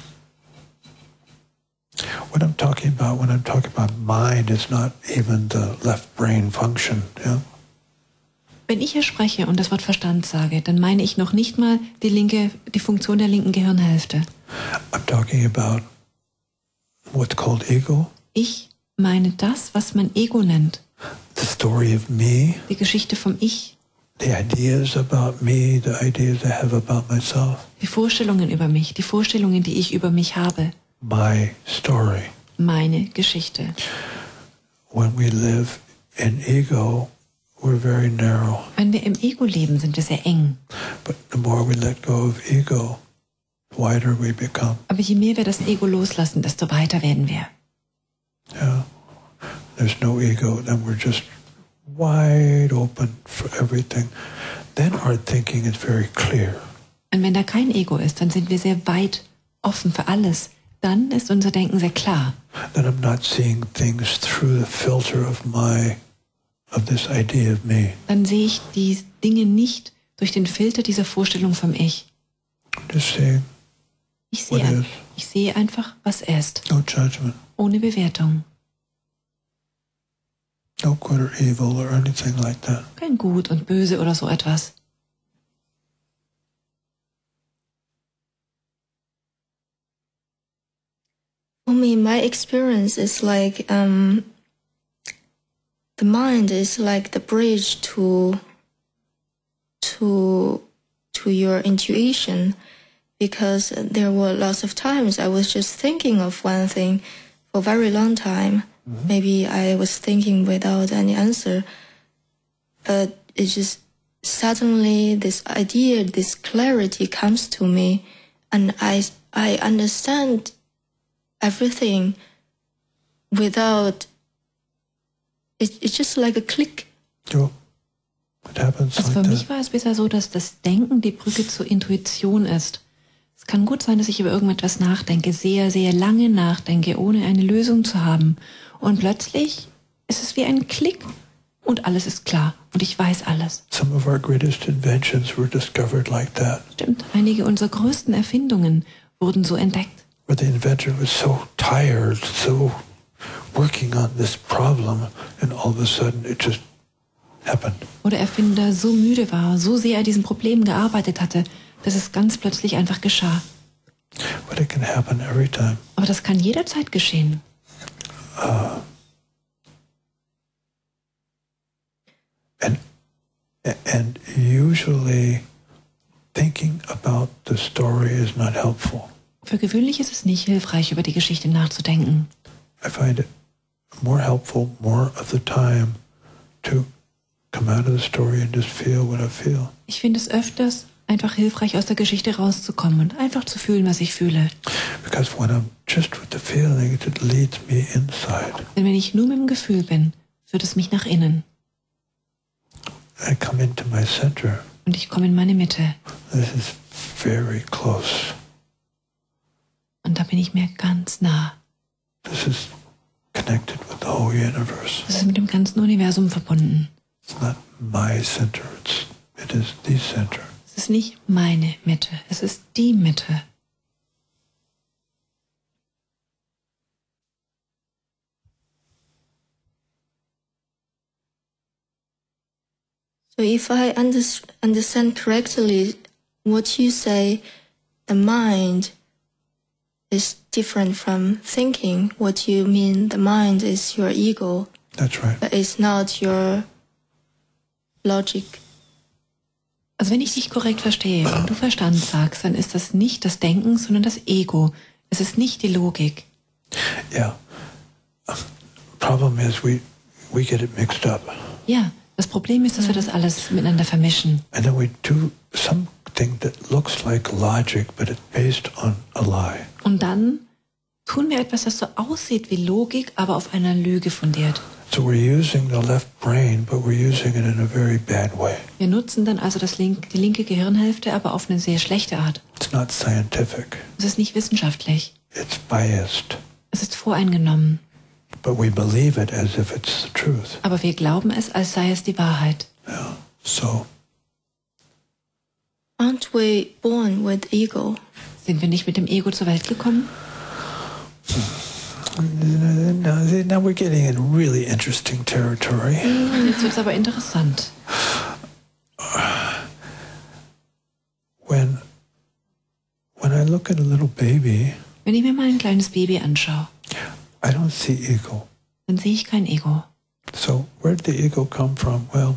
When I'm talking about mind, it's not even the left brain function. Yeah. Wenn ich hier spreche und das Wort Verstand sage, dann meine ich noch nicht mal die Funktion der linken Gehirnhälfte. I'm talking about what's called ego. Ich meine das, was man Ego nennt. The story of me. Die Geschichte vom Ich. The ideas about me, the ideas I have about myself. Die Vorstellungen über mich, die Vorstellungen, die ich über mich habe. My story. Meine Geschichte. When we live in ego, we're very narrow. Wenn wir im Ego leben, sind wir sehr eng. But the more we let go of ego, the wider we become. Aber je mehr wir das Ego loslassen, desto weiter werden wir. Yeah. There's no ego, then we're just wide open for everything. Then our thinking is very clear. Und wenn da kein Ego ist, dann sind wir sehr weit offen für alles. Dann ist unser Denken sehr klar. Then I'm not seeing things through the filter of this idea of me. Dann sehe ich die Dinge nicht durch den Filter dieser Vorstellung vom Ich. Just seeing what is. Ich sehe einfach, was ist. No judgment. Ohne Bewertung. No good or evil or anything like that. Kein Gut und Böse oder so etwas. For me, my experience is like the mind is like the bridge to your intuition, because there were lots of times I was just thinking of one thing for a very long time. Mm-hmm. Maybe I was thinking without any answer, but it just suddenly this idea, this clarity comes to me, and I understand everything without it's just like a click. Yeah. It happens Also like für mich that. war es bisher so, dass das Denken die Brücke zur Intuition ist. Es kann gut sein, dass ich über irgendetwas nachdenke, sehr, sehr lange nachdenke, ohne eine Lösung zu haben. Und plötzlich ist es wie ein Klick und alles ist klar und ich weiß alles. Some of our greatest inventions were discovered like that. Stimmt, einige unserer größten Erfindungen wurden so entdeckt. Where the inventor was so tired, so working on this problem, and all of a sudden it just happened. Wo der Erfinder so müde war, so sehr an diesem Problem gearbeitet hatte, dass es ganz plötzlich einfach geschah. But it can happen every time. Aber das kann jederzeit geschehen. And usually thinking about the story is not helpful. Für gewöhnlich ist es nicht hilfreich, über die Geschichte nachzudenken. I find it more helpful more of the time to come out of the story and just feel what I feel. Ich finde es öfters einfach hilfreich, aus der Geschichte rauszukommen und einfach zu fühlen, was ich fühle. Because when I'm just with the feeling, it leads me inside. Denn wenn ich nur mit dem Gefühl bin, führt es mich nach innen. I come into my center. Und ich komme in meine Mitte. This is very close. Und da bin ich mir ganz nah. This is connected with the whole universe. Das ist mit dem ganzen Universum verbunden. It's not my center, it is the center. Es ist nicht meine Mitte, es ist die Mitte. So if I understand correctly, what you say, the mind is different from thinking. What you mean, the mind is your ego. That's right. But it's not your logic. Also wenn ich dich korrekt verstehe und du Verstand sagst, dann ist das nicht das Denken, sondern das Ego. Es ist nicht die Logik. Yeah. Problem is we get it mixed up. Ja, das Problem ist, dass wir das alles miteinander vermischen. And then we do something that looks like logic, but it's based on a lie. Und dann tun wir etwas, das so aussieht wie Logik, aber auf einer Lüge fundiert. So we're using the left brain, but we're using it in a very bad way. Wir nutzen dann also die linke Gehirnhälfte, aber auf eine sehr schlechte Art. It's not scientific. Es ist nicht wissenschaftlich. It's biased. Es ist voreingenommen. But we believe it as if it's the truth. Aber wir glauben es, als sei es die Wahrheit. Yeah. So Aren't we born with ego? Sind wir nicht mit dem Ego zur Welt gekommen? now we're getting in really interesting territory. Jetzt wird es aber interessant. When I look at a little baby, Wenn ich mir mal ein kleines Baby anschaue, I don't see ego. dann sehe ich kein Ego. So where did the ego come from? Well,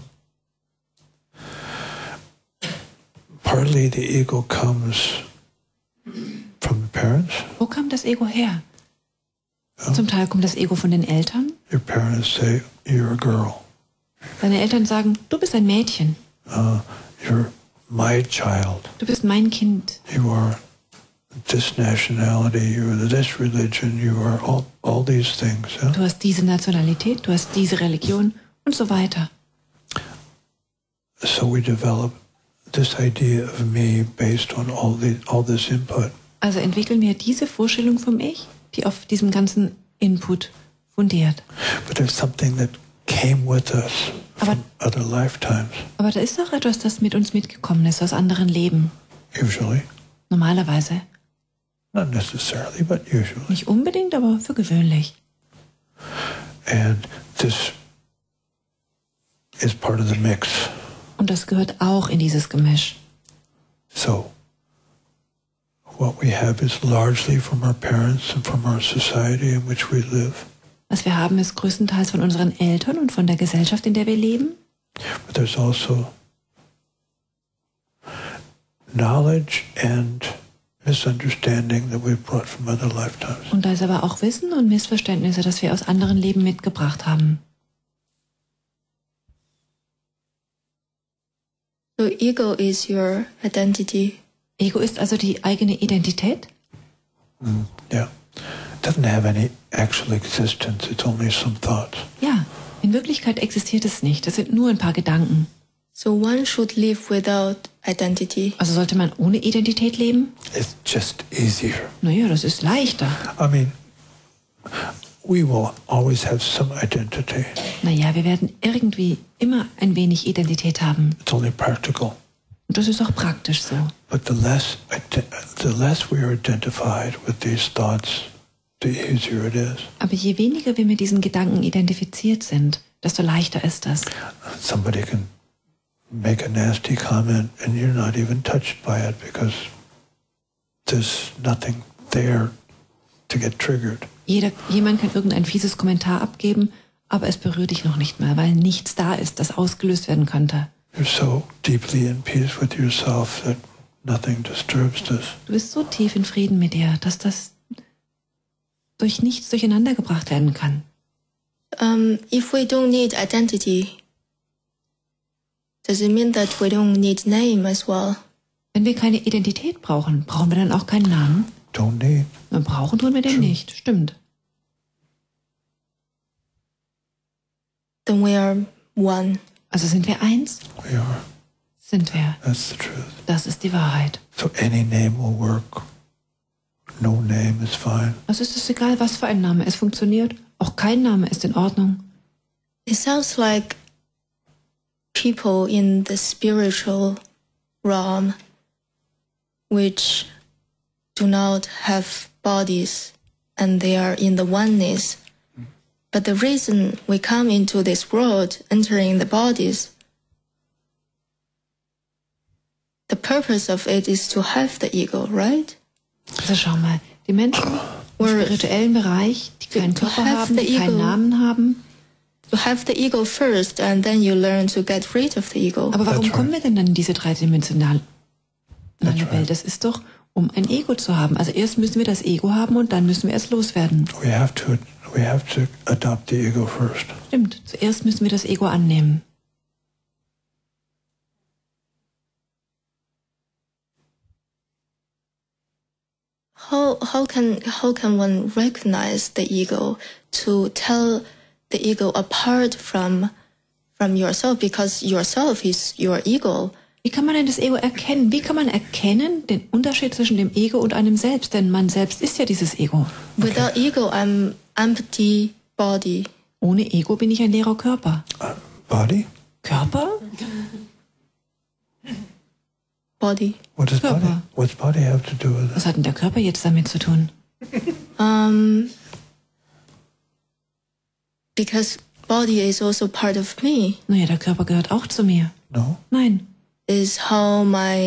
partly the ego comes from the parents. Wo kam das Ego her? Ja. Zum Teil kommt das Ego von den Eltern. Your parents say, you're a girl. Deine Eltern sagen, du bist ein Mädchen. You're my child. Du bist mein Kind. You are this nationality, you are this religion, you are all these things. Yeah? Du hast diese Nationalität, du hast diese Religion und so weiter. So we develop this idea of me based on all this input. Also entwickeln wir diese Vorstellung vom Ich, die auf diesem ganzen Input fundiert. But there's something that came with us from other lifetimes. Aber da ist auch etwas, das mit uns mitgekommen ist aus anderen Leben. Usually. Normalerweise. Not necessarily, but usually. Nicht unbedingt, aber für gewöhnlich. And this is part of the mix. Und das gehört auch in dieses Gemisch. So, what we have is largely from our parents and from our society in which we live. Was wir haben, ist größtenteils von unseren Eltern und von der Gesellschaft, in der wir leben. But there's also knowledge and misunderstanding that we've brought from other lifetimes. Und da ist aber auch Wissen und Missverständnisse, das wir aus anderen Leben mitgebracht haben. So ego is your identity. Ego ist also die eigene Identität? Yeah. It doesn't have any actual existence. It's only some thoughts. Ja, in Wirklichkeit existiert es nicht. Es sind nur ein paar Gedanken. So one should live without identity. Also sollte man ohne Identität leben? It's just easier. Naja, das ist leichter. I mean, we will always have some identity. Naja, wir werden irgendwie immer ein wenig Identität haben. It's only practical. Und das ist auch praktisch so. But the less we are identified with these thoughts, the easier it is. Aber je weniger wir mit diesen Gedanken identifiziert sind, desto leichter ist das. Somebody can make a nasty comment and you're not even touched by it because there's nothing there to get triggered. Jemand kann irgendein fieses Kommentar abgeben, aber es berührt dich noch nicht mal, weil nichts da ist, das ausgelöst werden könnte. You're so deeply in peace with yourself that nothing disturbs this. Du bist so tief in Frieden mit dir, dass das durch nichts durcheinander gebracht werden kann. If we don't need identity, does it mean that we don't need name as well? Wenn wir keine Identität brauchen, brauchen wir dann auch keinen Namen? Don't need. Dann brauchen tun wir den nicht, stimmt. Then we are one. Also sind wir eins? We are. Sind wir. That's the truth. Das ist die Wahrheit. So any name will work. No name is fine. Also ist es egal, was für ein Name. Es funktioniert. Auch kein Name ist in Ordnung. It sounds like people in the spiritual realm which do not have bodies and they are in the oneness. But the reason we come into this world, entering the bodies, the purpose of it is to have the ego, right? Also schau mal, die Menschen im spirituellen Bereich, die keinen Körper haben, die keinen Namen haben. To have the ego first and then you learn to get rid of the ego. Aber warum That's right. kommen wir denn dann in diese dreidimensionale Welt? Das ist doch, um ein Ego zu haben. Also erst müssen wir das Ego haben und dann müssen wir es loswerden. We have to adopt the ego first. Stimmt, zuerst müssen wir das Ego annehmen. how can one recognize the ego to tell the ego apart from yourself, because yourself is your ego. Wie kann man denn das Ego erkennen? Wie kann man erkennen den Unterschied zwischen dem Ego und einem selbst? Denn man selbst ist ja dieses Ego. Without ego, I'm empty body. Ohne Ego bin ich ein leerer Körper. Body? Körper? Body. What does Körper. body? What's body have to do with it? Was hat denn der Körper jetzt damit zu tun? Because body is also part of me. Naja, der Körper gehört auch zu mir. No. Nein. Is how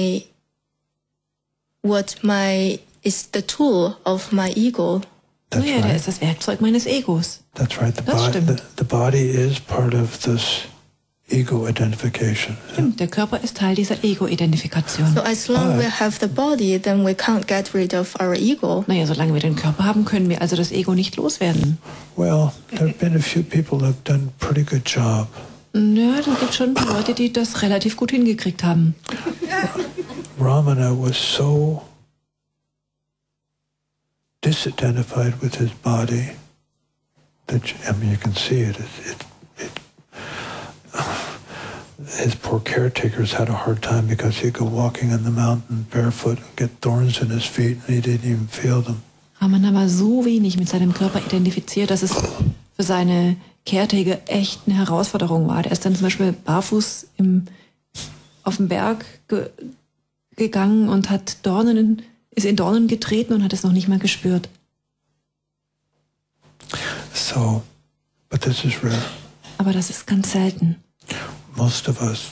is the tool of my ego. That's Naja, der right. ist das Werkzeug meines Egos. That's right. Das stimmt. The body is part of this ego identification. Stimmt, der Körper ist Teil dieser Ego-Identifikation. So as long we have the body, then we can't get rid of our ego. Naja, solange wir den Körper haben, können wir also das Ego nicht loswerden. Well, there have been a few people who have done a pretty good job. Ja, da gibt schon ein paar Leute, die das relativ gut hingekriegt haben. Ramana was so disidentified with his body that, I mean, you can see it. His poor caretakers had a hard time because he'd go walking in the mountain barefoot and get thorns in his feet and he didn't even feel them. Ramana war so wenig mit seinem Körper identifiziert, dass es für seine Caretaker echt eine Herausforderung war. Der ist dann zum Beispiel barfuß auf den Berg gegangen und ist in Dornen getreten und hat es noch nicht mal gespürt. So, but this is rare. Aber das ist ganz selten. Most of us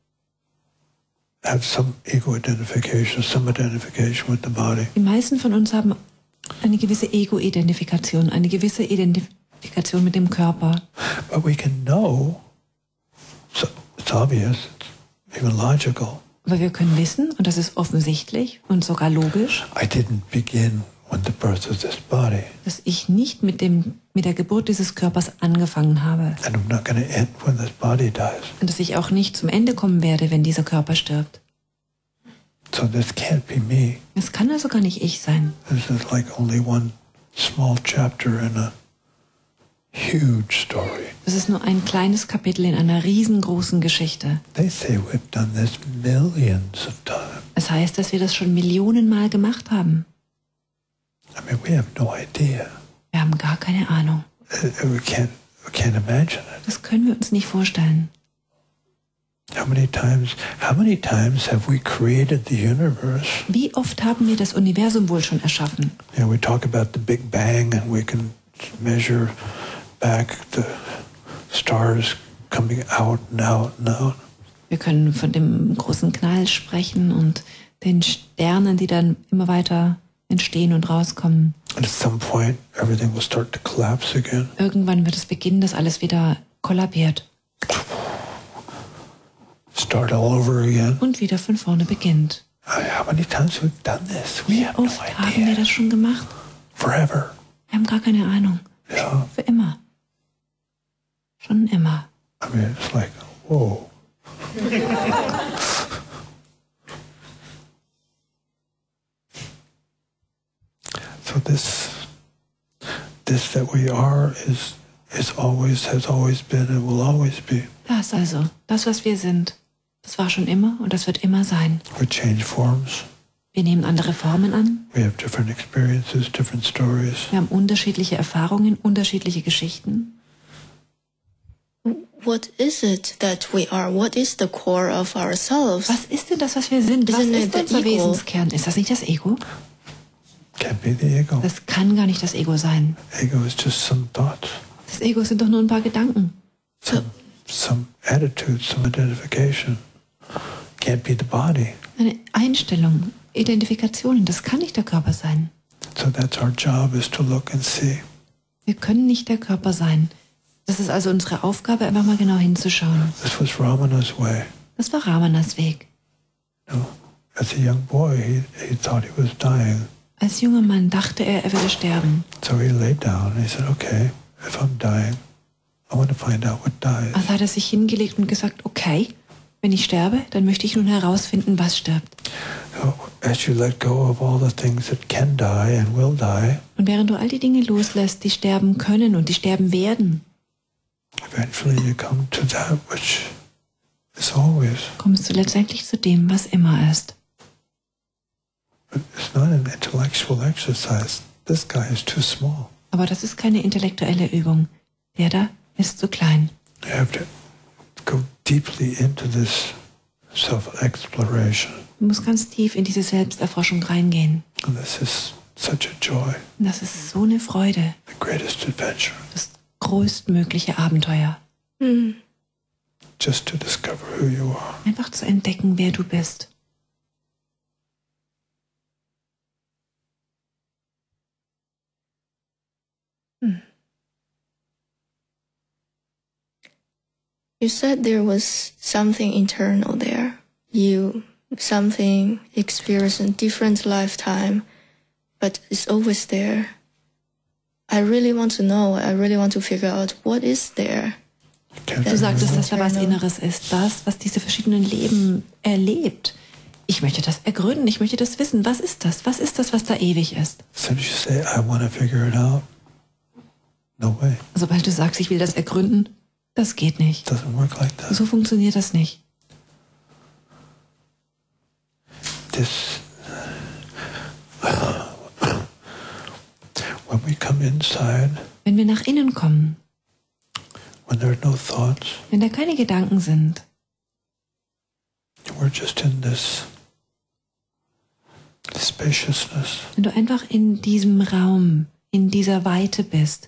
have some ego identification, some identification with the body. Die meisten von uns haben eine gewisse Ego-Identifikation, eine gewisse Identifikation mit dem Körper. But we can know, so it's obvious, it's even logical. Aber wir können wissen, und das ist offensichtlich und sogar logisch, I didn't begin with the birth of this body. dass ich nicht mit der Geburt dieses Körpers angefangen habe. And I'm not going to end when this body dies. Und dass ich auch nicht zum Ende kommen werde, wenn dieser Körper stirbt. So this can't be me. Es kann also gar nicht ich sein. This is like only one small chapter in a huge story. Das ist nur ein kleines Kapitel in einer riesengroßen Geschichte. They say we've done this millions of times. Es heißt, dass wir das schon Millionenmal gemacht haben. I mean, we have no idea. Wir haben gar keine Ahnung. We can't imagine it. Das können wir uns nicht vorstellen. How many times have we created the universe? Wie oft haben wir das Universum wohl schon erschaffen? You know, we talk about the Big Bang and we can measure back the stars coming out and out and out. Wir können von dem großen Knall sprechen und den Sternen, die dann immer weiter entstehen und rauskommen. And at some point, everything will start to collapse again. Irgendwann wird es beginnen, dass alles wieder kollabiert Start all over again. und wieder von vorne beginnt. How many times we've done this? We Wie have no oft haben wir idea. das schon gemacht? Forever. Wir haben gar keine Ahnung. Yeah. Für immer. Schon immer. I mean, it's like, whoa. So this that we are has always been and will always be. Das also, das, was wir sind, das war schon immer und das wird immer sein. We change forms. Wir nehmen andere Formen an. We have different experiences, different stories. Wir haben unterschiedliche Erfahrungen, unterschiedliche Geschichten. What is it that we are? What is the core of ourselves? Was ist denn das, was wir sind? Was Isn't ist it the unser ego? Wesenskern? Ist das nicht das Ego? Can't be the ego. Das kann gar nicht das Ego sein. Ego is just some thoughts, Das Ego sind doch nur ein paar Gedanken. some attitude, some identification. Can't be the body. Eine Einstellung, Identifikationen, das kann nicht der Körper sein. So that's our job, is to look and see. Wir können nicht der Körper sein. Das ist also unsere Aufgabe, einfach mal genau hinzuschauen. This was Ramana's way. Das war Ramanas Weg. You know, as a young boy, he thought he was dying. Als junger Mann dachte er würde sterben. So he laid down and he said, okay, if I'm dying, I want to find out what dies. Also hat er sich hingelegt und gesagt, okay, wenn ich sterbe, dann möchte ich nun herausfinden, was stirbt. So as you let go of all the things that can die and will die, Und während du all die Dinge loslässt, die sterben können und die sterben werden, eventually you come to that which is always. kommst du letztendlich zu dem, was immer ist. But it's not an intellectual exercise. This guy is too small. Aber das ist keine intellektuelle Übung. Der da ist zu klein. You have to go deeply into this self-exploration. Du musst ganz tief in diese Selbsterforschung reingehen. And this is such a joy, Und das ist so eine Freude, the greatest adventure, das größtmögliche Abenteuer. just to discover who you are. Einfach zu entdecken, wer du bist. You said there was something internal there. Something experienced in different lifetime, but it's always there. I really want to know. I really want to figure out what is there. Can't Du sagtest, dass da was Internal. Inneres ist, das, was diese verschiedenen Leben erlebt. Ich möchte das ergründen, ich möchte das wissen. Was ist das? Was ist das, was da ewig ist? As soon as you say, I want to figure it out, no way. Sobald du sagst, ich will das ergründen, das geht nicht. It doesn't work like that. So funktioniert das nicht. This, when we come inside, Wenn wir nach innen kommen, when there are no thoughts, wenn da keine Gedanken sind, we're just in this spaciousness. wenn du einfach in diesem Raum, in dieser Weite bist,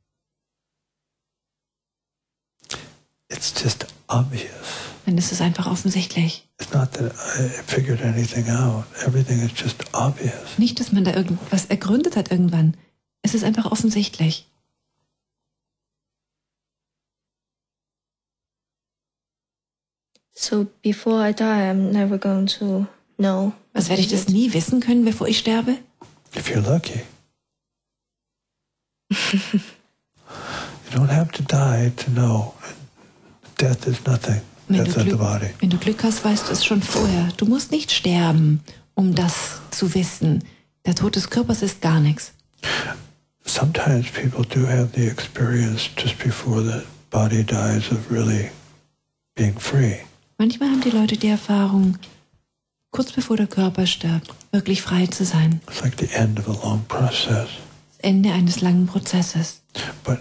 It's just obvious. dann ist es einfach offensichtlich. It's not that I figured anything out. Everything is just obvious. Nicht, dass man da irgendwas ergründet hat irgendwann. Es ist einfach offensichtlich. So before I die, I'm never going to know. Was werde ich das nie wissen können, bevor ich sterbe? If you're lucky. You don't have to die to know. Death is nothing. Death of the body. Wenn du Glück hast, weißt du es schon vorher. Du musst nicht sterben, um das zu wissen. Der Tod des Körpers ist gar nichts. Sometimes people do have the experience just before the body dies of really being free. Manchmal haben die Leute die Erfahrung, kurz bevor der Körper stirbt, wirklich frei zu sein. It's like the end of a long process. Das Ende eines langen Prozesses. But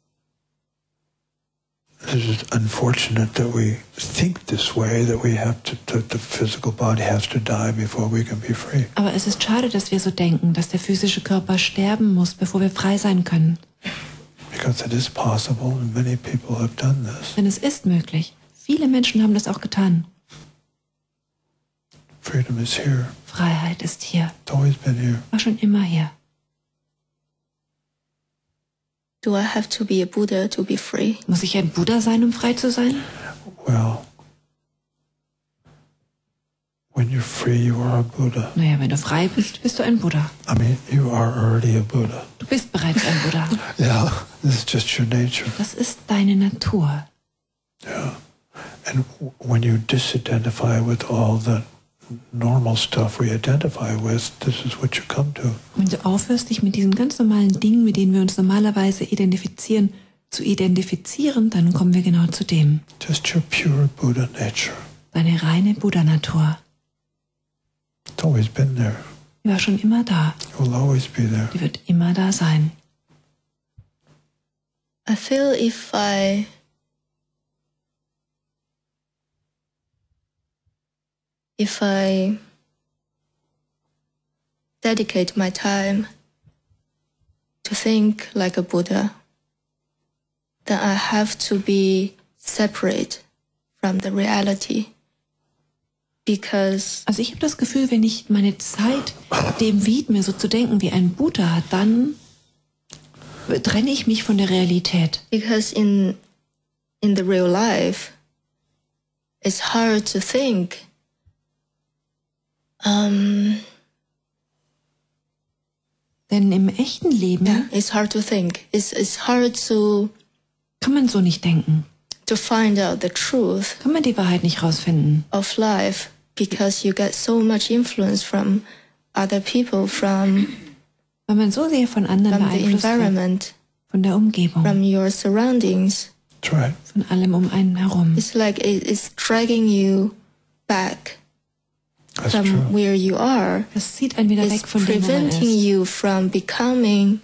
it is unfortunate that we think this way, that we have to, that the physical body has to die before we can be free. Aber es ist schade, dass wir so denken, dass der physische Körper sterben muss, bevor wir frei sein können. Because it is possible, and many people have done this. Denn es ist möglich. Viele Menschen haben das auch getan. Freedom is here. Freiheit ist hier. It's always been here. War schon immer hier. Do I have to be a Buddha to be free? Muss ich ein Buddha sein, um frei zu sein? Well, when you're free, you are a Buddha. Naja, wenn du frei bist, bist du ein Buddha. I mean, you are already a Buddha. Du bist bereits ein Buddha. Yeah, this is just your nature. Das ist deine Natur. Yeah. And when you disidentify with all the normal stuff we identify with, this is what you come to. Wenn du aufhörst, dich mit diesen ganz normalen Dingen, mit denen wir uns normalerweise identifizieren, zu identifizieren, dann kommen wir genau zu dem. Just your pure Buddha nature. Deine reine Buddha-Natur. It's always been there. Die war schon immer da. It will always be there. Die wird immer da sein. I feel if I dedicate my time to think like a Buddha, then I have to be separate from the reality. Because Also ich habe das Gefühl, wenn ich meine Zeit dem widme, so zu denken wie ein Buddha, dann trenne ich mich von der Realität. in the real life, it's hard to think. Denn im echten Leben It's hard to think. It's hard to kann man so nicht denken. find out the truth Kann man die Wahrheit nicht rausfinden. of life because you get so much influence from other people, from Weil man so sehr von anderen the beeinflusst wird, environment, von der Umgebung, from your surroundings. That's right. von allem um einen herum. It's like it's dragging you back That's from true. where you are. Das zieht einen wieder It's weg von dem, wo man preventing ist. you from becoming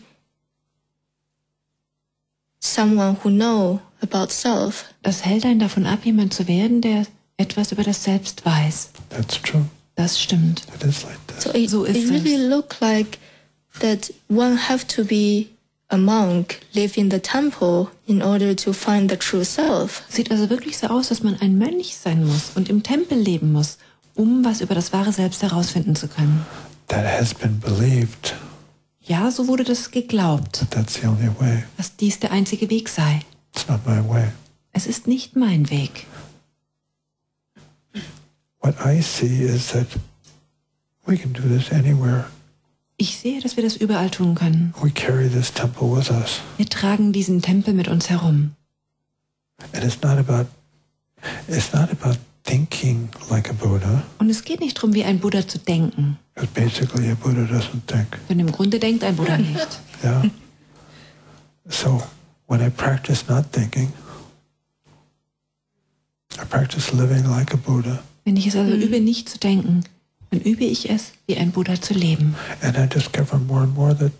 someone who know about self. Das hält einen davon ab, jemand zu werden, der etwas über das Selbst weiß. That's true. Das stimmt. It is like that. So it, So is it really it. look like that one have to be a monk, live in the temple in order to find the true self. Sieht also wirklich so aus, dass man ein Mönch sein muss und im Tempel leben muss, um was über das wahre Selbst herausfinden zu können. That has been believed, Ja, so wurde das geglaubt, but that's the only way. dass dies der einzige Weg sei. It's not my way. Es ist nicht mein Weg. What I see is that we can do this anywhere. Ich sehe, dass wir das überall tun können. We carry this temple with us. Wir tragen diesen Tempel mit uns herum. And it's not about thinking like a Buddha, Und es geht nicht darum, wie ein Buddha zu denken. because basically a Buddha doesn't think. Denn im Grunde denkt ein Buddha nicht. Yeah. So when I practice not thinking, I practice living like a Buddha, Wenn ich es also übe, nicht zu denken, dann übe ich es, wie ein Buddha zu leben. and I discover more and more that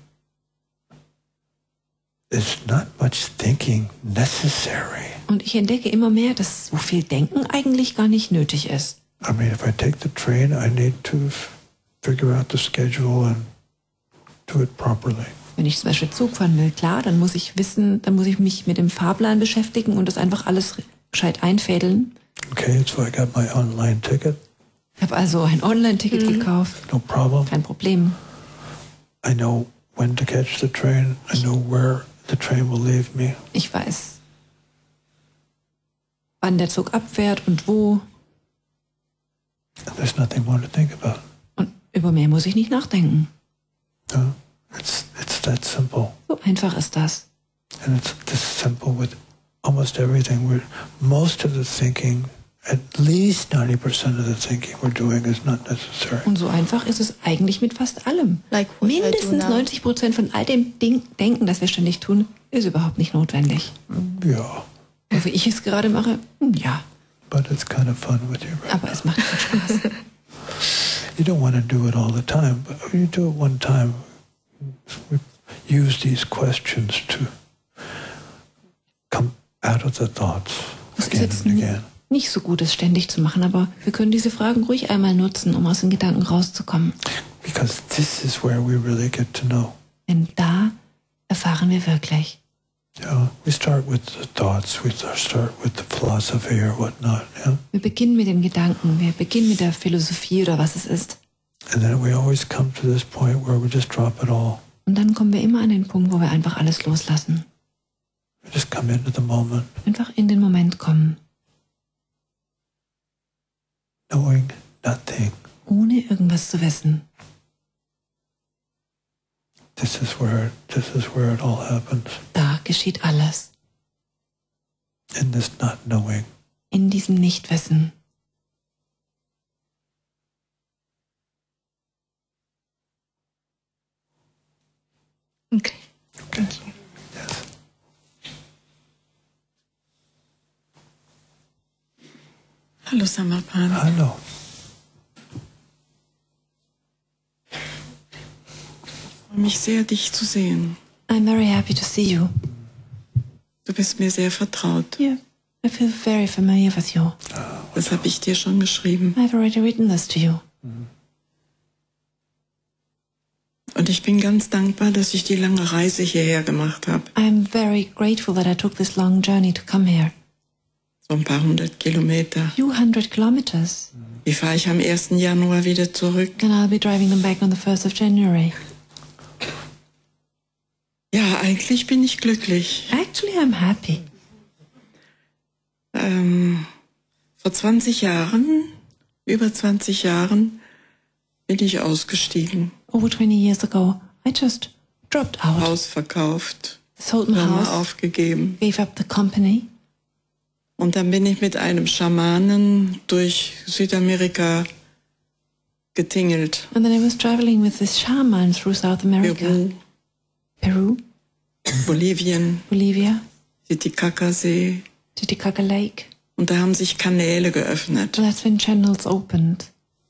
it's not much thinking necessary. Und ich entdecke immer mehr, dass so viel Denken eigentlich gar nicht nötig ist. I mean, if I take the train, I need to figure out the schedule and do it properly. Wenn ich zum Beispiel Zug fahren will, klar, dann muss ich wissen, dann muss ich mich mit dem Fahrplan beschäftigen und das einfach alles gescheit einfädeln. Okay, so I got my online ticket, Ich habe also ein Online-Ticket gekauft. no problem. Kein Problem. I know when to catch the train. I know where the train will leave me. Ich weiß, wann der Zug abfährt und wo. And there's nothing more to think about. Und über mehr muss ich nicht nachdenken. No? It's that simple. So einfach ist das. And it's this simple with almost everything. Most of the thinking, at least 90% of the thinking we're doing is not necessary. Und so einfach ist es eigentlich mit fast allem. Like what I do Mindestens now. 90% von all dem Denken, das wir ständig tun, ist überhaupt nicht notwendig. Yeah, So wie ich es gerade mache, ja, but it's kind of fun with you, right? aber es macht viel Spaß. You don't want to do it all the time, but when you do it one time, we use these questions to come out of the thoughts Es ist again jetzt and again. nicht so gut, es ständig zu machen, aber wir können diese Fragen ruhig einmal nutzen, um aus den Gedanken rauszukommen. Because this is where we really get to know. Denn da erfahren wir wirklich. Yeah, we start with the thoughts, we start with the philosophy or whatnot, yeah? Wir beginnen mit den Gedanken, wir beginnen mit der Philosophie oder was es ist. And then we always come to this point where we just drop it all. Und dann kommen wir immer an den Punkt, wo wir einfach alles loslassen. We just come into the moment, Einfach in den Moment kommen, knowing nothing. ohne irgendwas zu wissen. This is where it all happens. Da geschieht alles. In this not knowing. In diesem Nichtwissen. Okay. Okay. Yes. Hallo Samapan. Hello. Ich freue mich sehr, dich zu sehen. I'm very happy to see you. Du bist mir sehr vertraut. Yeah, I feel very familiar with you. Das habe ich dir schon geschrieben. I've already written this to you. Und ich bin ganz dankbar, dass ich die lange Reise hierher gemacht habe. I'm very grateful that I took this long journey to come here. So ein paar 100 Kilometer. Few hundred kilometers. Die fahre ich am 1. Januar wieder zurück. And I'll be driving them back on the 1st of January. Ja, eigentlich bin ich glücklich. Actually, I'm happy. Vor 20 Jahren, über 20 Jahren, bin ich ausgestiegen. Over 20 years ago, I just dropped out. Haus verkauft, Sold my Firma house, aufgegeben. gave up the company. Und dann bin ich mit einem Schamanen durch Südamerika getingelt. And then I was traveling with this shaman through South America. Peru, Bolivien, Bolivia, Titicacasee. Titicaca Lake. Und da haben sich Kanäle geöffnet. And that's when channels opened.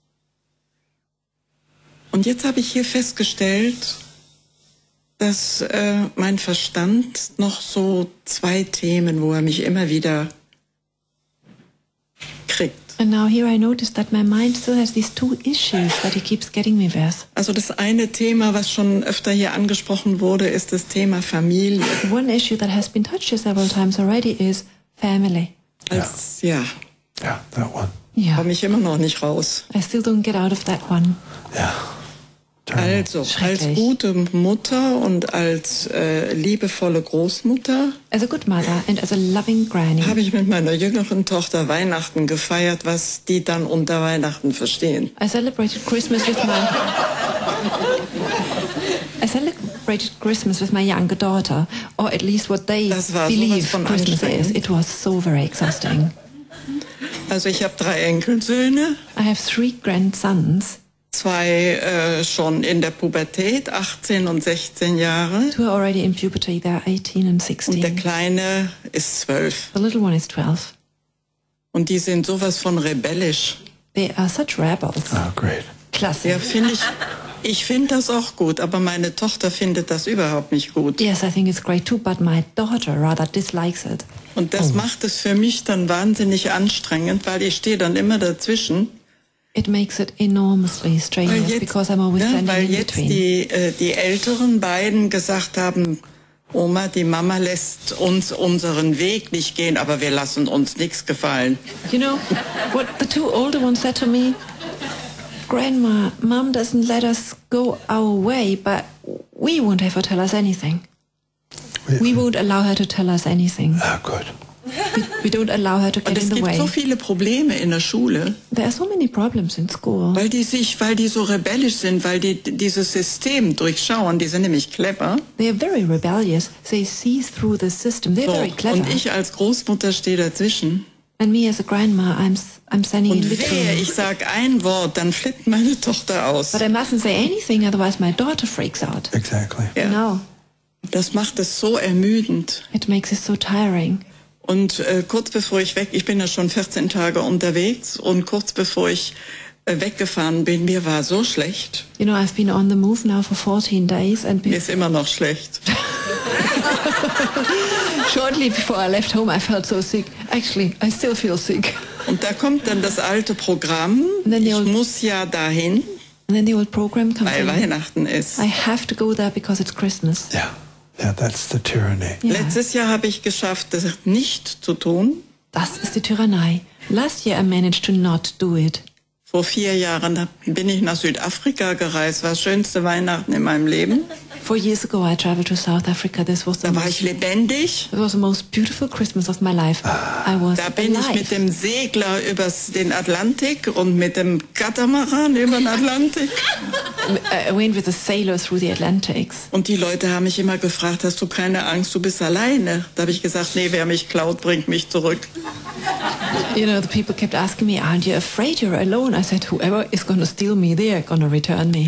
Und jetzt habe ich hier festgestellt, dass mein Verstand noch so 2 Themen, wo er mich immer wieder kriegt. And now here I noticed that my mind still has these 2 issues that he keeps getting me with. Also das eine Thema, was schon öfter hier angesprochen wurde, ist das Thema Familie. One issue that has been touched here several times already is family. Ja, Yeah, that one. Yeah. komme ich immer noch nicht raus. I still don't get out of that one. Yeah. Terrible. Also, als Schrecklich. gute Mutter und als liebevolle Großmutter As a good mother and as a loving granny, habe ich mit meiner jüngeren Tochter Weihnachten gefeiert, was die dann unter Weihnachten verstehen. I celebrated Christmas with my younger daughter, or at least what they Das war believe sowas von Christmas is. anstrengend. It was so very exhausting. Also ich habe 3 Enkelsöhne, I have 3 grandsons. 2 schon in der Pubertät, 18 und 16 Jahre. 2 are already in puberty, they're 18 and Und 16. der Kleine ist 12. The little one is 12. Und die sind sowas von rebellisch. They are such rebels. Oh, great. Klasse. Ja, finde ich. Ich finde das auch gut, aber meine Tochter findet das überhaupt nicht gut. Yes, I think it's great too, but my daughter rather dislikes it. Und das macht es für mich dann wahnsinnig anstrengend, weil ich stehe dann immer dazwischen. It makes it enormously strenuous because I'm always standing weil in jetzt between. die älteren beiden gesagt haben, Oma, die Mama lässt uns unseren Weg nicht gehen, aber wir lassen uns nichts gefallen. You know, what the 2 older ones said to me, Grandma, Mom doesn't let us go our way, but we won't have her tell us anything. We won't allow her to tell us anything. Ah, good. We don't allow her to Und get es in the gibt way. so viele Probleme in der Schule, There are so many problems in school. weil die so rebellisch sind, weil die dieses System durchschauen, die sind nämlich clever. They are very rebellious. They see through the system. They're very clever. Und ich als Großmutter stehe dazwischen. And me as a grandma, I'm standing in Und wehe, between. ich sag ein Wort, dann flippt meine Tochter aus. But I mustn't say anything, otherwise my daughter freaks out. Exactly. Ja. No, Das macht es so ermüdend. it makes it so tiring. Und kurz bevor ich ich bin ja schon 14 Tage unterwegs, und kurz bevor ich weggefahren bin, mir war so schlecht. You know, I've been on the move now for 14 days and Mir ist immer noch schlecht. shortly before I left home, I felt so sick. Actually, I still feel sick. Und da kommt dann das alte Programm. Then Ich you'll- muss ja dahin, And then the old program comes weil in. Weihnachten ist. I have to go there because it's Christmas. Yeah. Yeah, that's the tyranny. Ja. Letztes Jahr habe ich geschafft, das nicht zu tun. Das ist die Tyrannei. Last year I managed to not do it. Vor 4 Jahren bin ich nach Südafrika gereist, war das schönste Weihnachten in meinem Leben. 4 years ago I traveled to South Africa. This was the Da war ich lebendig. most beautiful Christmas of my life. I was Da bin ich mit alive. dem Segler über den Atlantik und mit dem Katamaran über den Atlantik. I went with a sailor through the Atlantics. Und die Leute haben mich immer gefragt, hast du keine Angst, du bist alleine? Da habe ich gesagt, nee, wer mich klaut, bringt mich zurück. You know, the people kept asking me, aren't you afraid you're alone? I said, whoever is going to steal me, they're going to return me.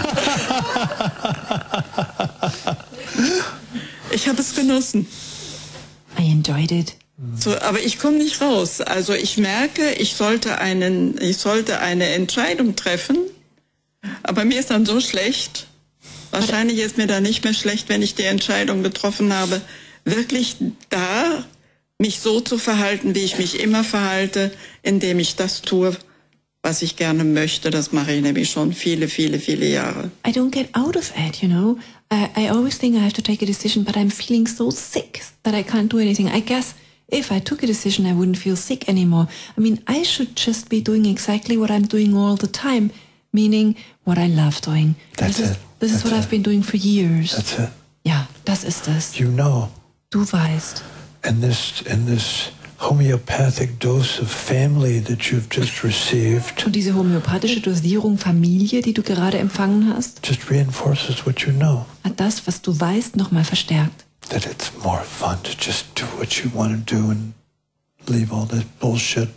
Ich habe es genossen. I enjoyed it. So, aber ich komme nicht raus. Also ich merke, ich sollte eine Entscheidung treffen, aber mir ist dann so schlecht. Wahrscheinlich ist mir dann nicht mehr schlecht, wenn ich die Entscheidung getroffen habe, wirklich da mich so zu verhalten, wie ich mich immer verhalte, indem ich das tue, was ich gerne möchte. Das mache ich nämlich schon viele, viele, viele Jahre. I don't get out of it, you know. I always think I have to take a decision, but I'm feeling so sick that I can't do anything. I guess if I took a decision, I wouldn't feel sick anymore. I mean, I should just be doing exactly what I'm doing all the time, meaning what I love doing. That's it. This is That's what it. I've been doing for years. That's it. Ja, das ist es. You know, Du weißt. in this homeopathic dose of family that you've just received, Und diese homöopathische Dosierung Familie, die du gerade empfangen hast, just reinforces what you know. hat das, was du weißt, nochmal verstärkt. That it's more fun to just do what you want to do and leave all this bullshit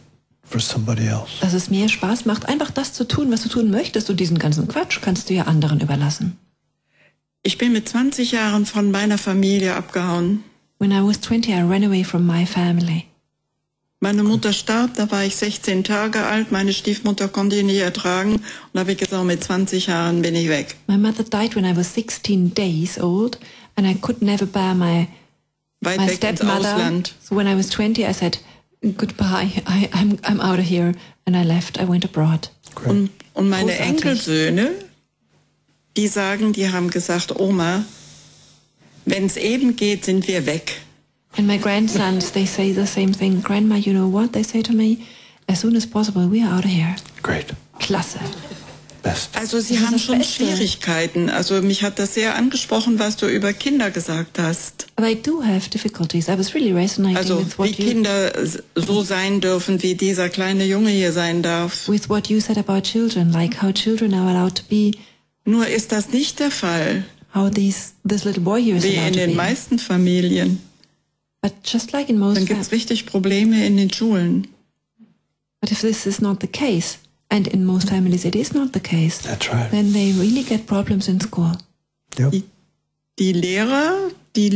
for somebody else. Dass es mehr Spaß macht, einfach das zu tun, was du tun möchtest. Und diesen ganzen Quatsch kannst du ja anderen überlassen. Ich bin mit 20 Jahren von meiner Familie abgehauen. When I was 20, I ran away from my family. Meine Mutter starb, da war ich 16 Tage alt. Meine Stiefmutter konnte ihn nicht ertragen. Und da habe ich gesagt, mit 20 Jahren bin ich weg. My mother died when I was 16 days old, and I could never bear my Weit weg ins stepmother. Ausland. So when I was 20, I said, goodbye, I'm out of here. And I left, I went abroad. Und meine Großartig. Enkelsöhne, die haben gesagt, Oma, wenn es eben geht, sind wir weg. And my grandsons, they say the same thing. Grandma, you know what? They say to me, as soon as possible, we are out of here. Great. Klasse. Best. Also Sie Das ist haben das schon Beste. Schwierigkeiten. Also mich hat das sehr angesprochen, was du über Kinder gesagt hast. But I do have difficulties. I was really resonating Also with wie what you Kinder so sein dürfen, wie dieser kleine Junge hier sein darf. said about children, like how children are allowed to be, Nur ist das nicht der Fall, how this little boy here is wie in allowed to den be. meisten Familien. But just like in most Dann gibt es richtig Probleme in den Schulen. But if this is not the case, and in most families it is not the case, That's right. then they really get problems in school. Yep. Die Lehrer,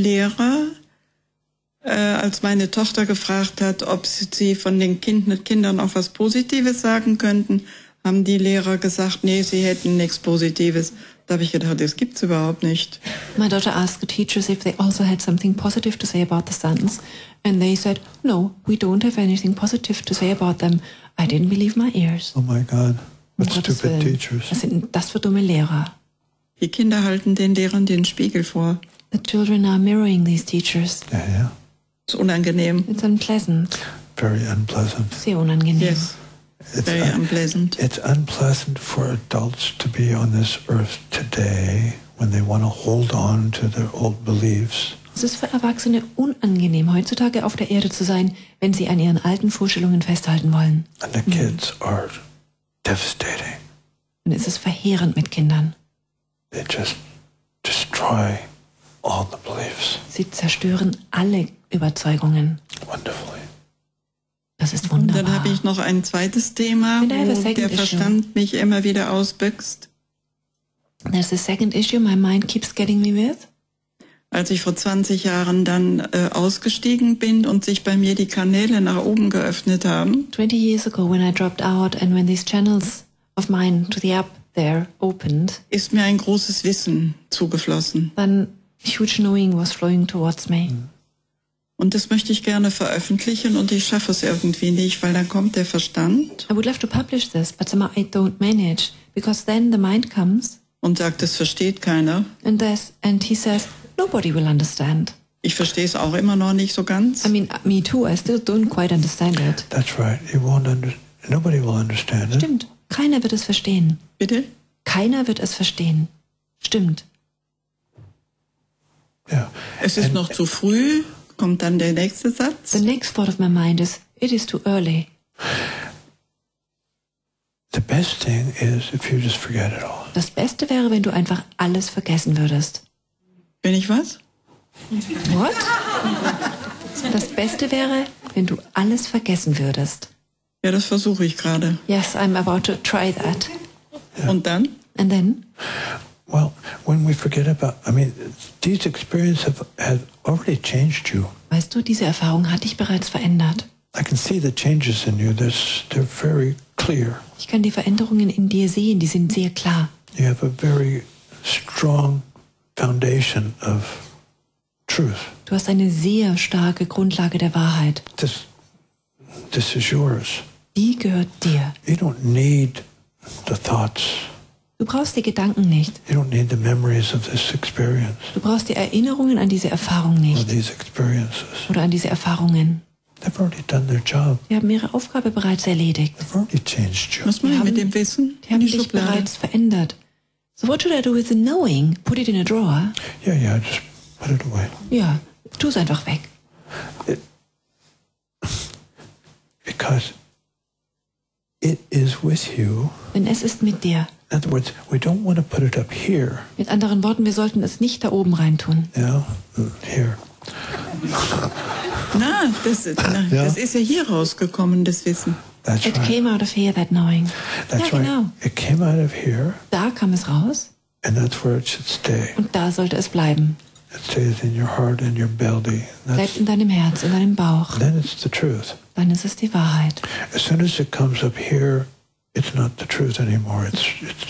als meine Tochter gefragt hat, ob sie von den Kindern auch was Positives sagen könnten, haben die Lehrer gesagt, nee, sie hätten nichts Positives. Da habe ich gedacht, das gibt's überhaupt nicht. My daughter asked the teachers if they also had something positive to say about the sons, and they said, no, we don't have anything positive to say about them. I didn't believe my ears. Oh my God. Um What Gottes stupid Willen. teachers. Was sind das für dumme Lehrer? Die Kinder halten den Lehrern den Spiegel vor. The children are mirroring these teachers. Yeah, yeah. Das ist unangenehm. It's unpleasant. Very unpleasant. Sehr unangenehm. Yes, very unpleasant. It's unpleasant for adults to be on this earth today when they want to hold on to their old beliefs. Es ist für Erwachsene unangenehm, heutzutage auf der Erde zu sein, wenn sie an ihren alten Vorstellungen festhalten wollen. And the kids are devastating. Und es ist verheerend mit Kindern. They just destroy all the beliefs Sie zerstören alle Überzeugungen. wonderfully. Das ist Und wunderbar. dann habe ich noch ein zweites Thema, And I have a wo second der issue. Verstand mich immer wieder ausbüchst. There's a second issue my mind keeps getting me with. Als ich vor 20 Jahren dann ausgestiegen bin und sich bei mir die Kanäle nach oben geöffnet haben, 20 years ago when I dropped out and when these channels of mine to the up there opened, ist mir ein großes Wissen zugeflossen. then huge knowing was flowing towards me. Und das möchte ich gerne veröffentlichen und ich schaffe es irgendwie nicht, weil dann kommt der Verstand I would love to publish this, but somehow I don't manage, because then the mind comes und sagt, das versteht keiner. and he says, nobody will understand. Ich verstehe es auch immer noch nicht so ganz. I mean, me too, I still don't quite understand it. That's right. You won't nobody will understand it. Stimmt, keiner wird es verstehen. Bitte? Keiner wird es verstehen. Stimmt. Yeah. Es ist noch zu früh, kommt dann der nächste Satz. The next thought of my mind is, it is too early. The best thing is if you just forget it all. Das Beste wäre, wenn du einfach alles vergessen würdest. Wenn ich was? What? Das Beste wäre, wenn du alles vergessen würdest. Ja, das versuche ich gerade. Yes, I'm about to try that. Und dann? And then? Well, when we forget about, these experiences have already changed you. Weißt du, diese Erfahrung hat dich bereits verändert. I can see the changes in you. They're very clear. Ich kann die Veränderungen in dir sehen, die sind sehr klar. You have a very strong foundation of truth. Du hast eine sehr starke Grundlage der Wahrheit. This is yours. Die gehört dir. You don't need the thoughts. Du brauchst die Gedanken nicht. You don't need the memories of this experience Du brauchst die Erinnerungen an diese Erfahrung or nicht. these experiences. Oder an diese Erfahrungen. They've already done their job. Die haben ihre Aufgabe bereits erledigt. They've already changed you. Was mache ich haben- mit dem Wissen? Die haben In die dich Schublade. bereits verändert. So what should I do with the knowing? Put it in a drawer? Yeah, just put it away. Ja, tu es einfach weg. Because it is with you. Denn es ist mit dir. In other words, we don't want to put it up here. Mit anderen Worten, wir sollten es nicht da oben reintun. Yeah, here. Das ist ja hier rausgekommen, das Wissen. That's It right. came out of here, that knowing. That's Ja, right. genau. It came out of here, Da kam es raus and that's where it should stay. und da sollte es bleiben. It stays in your heart and your belly. Bleibt in deinem Herz, in deinem Bauch. Then it's the truth. Dann ist es die Wahrheit. As soon as it comes up here, it's not the truth anymore. It's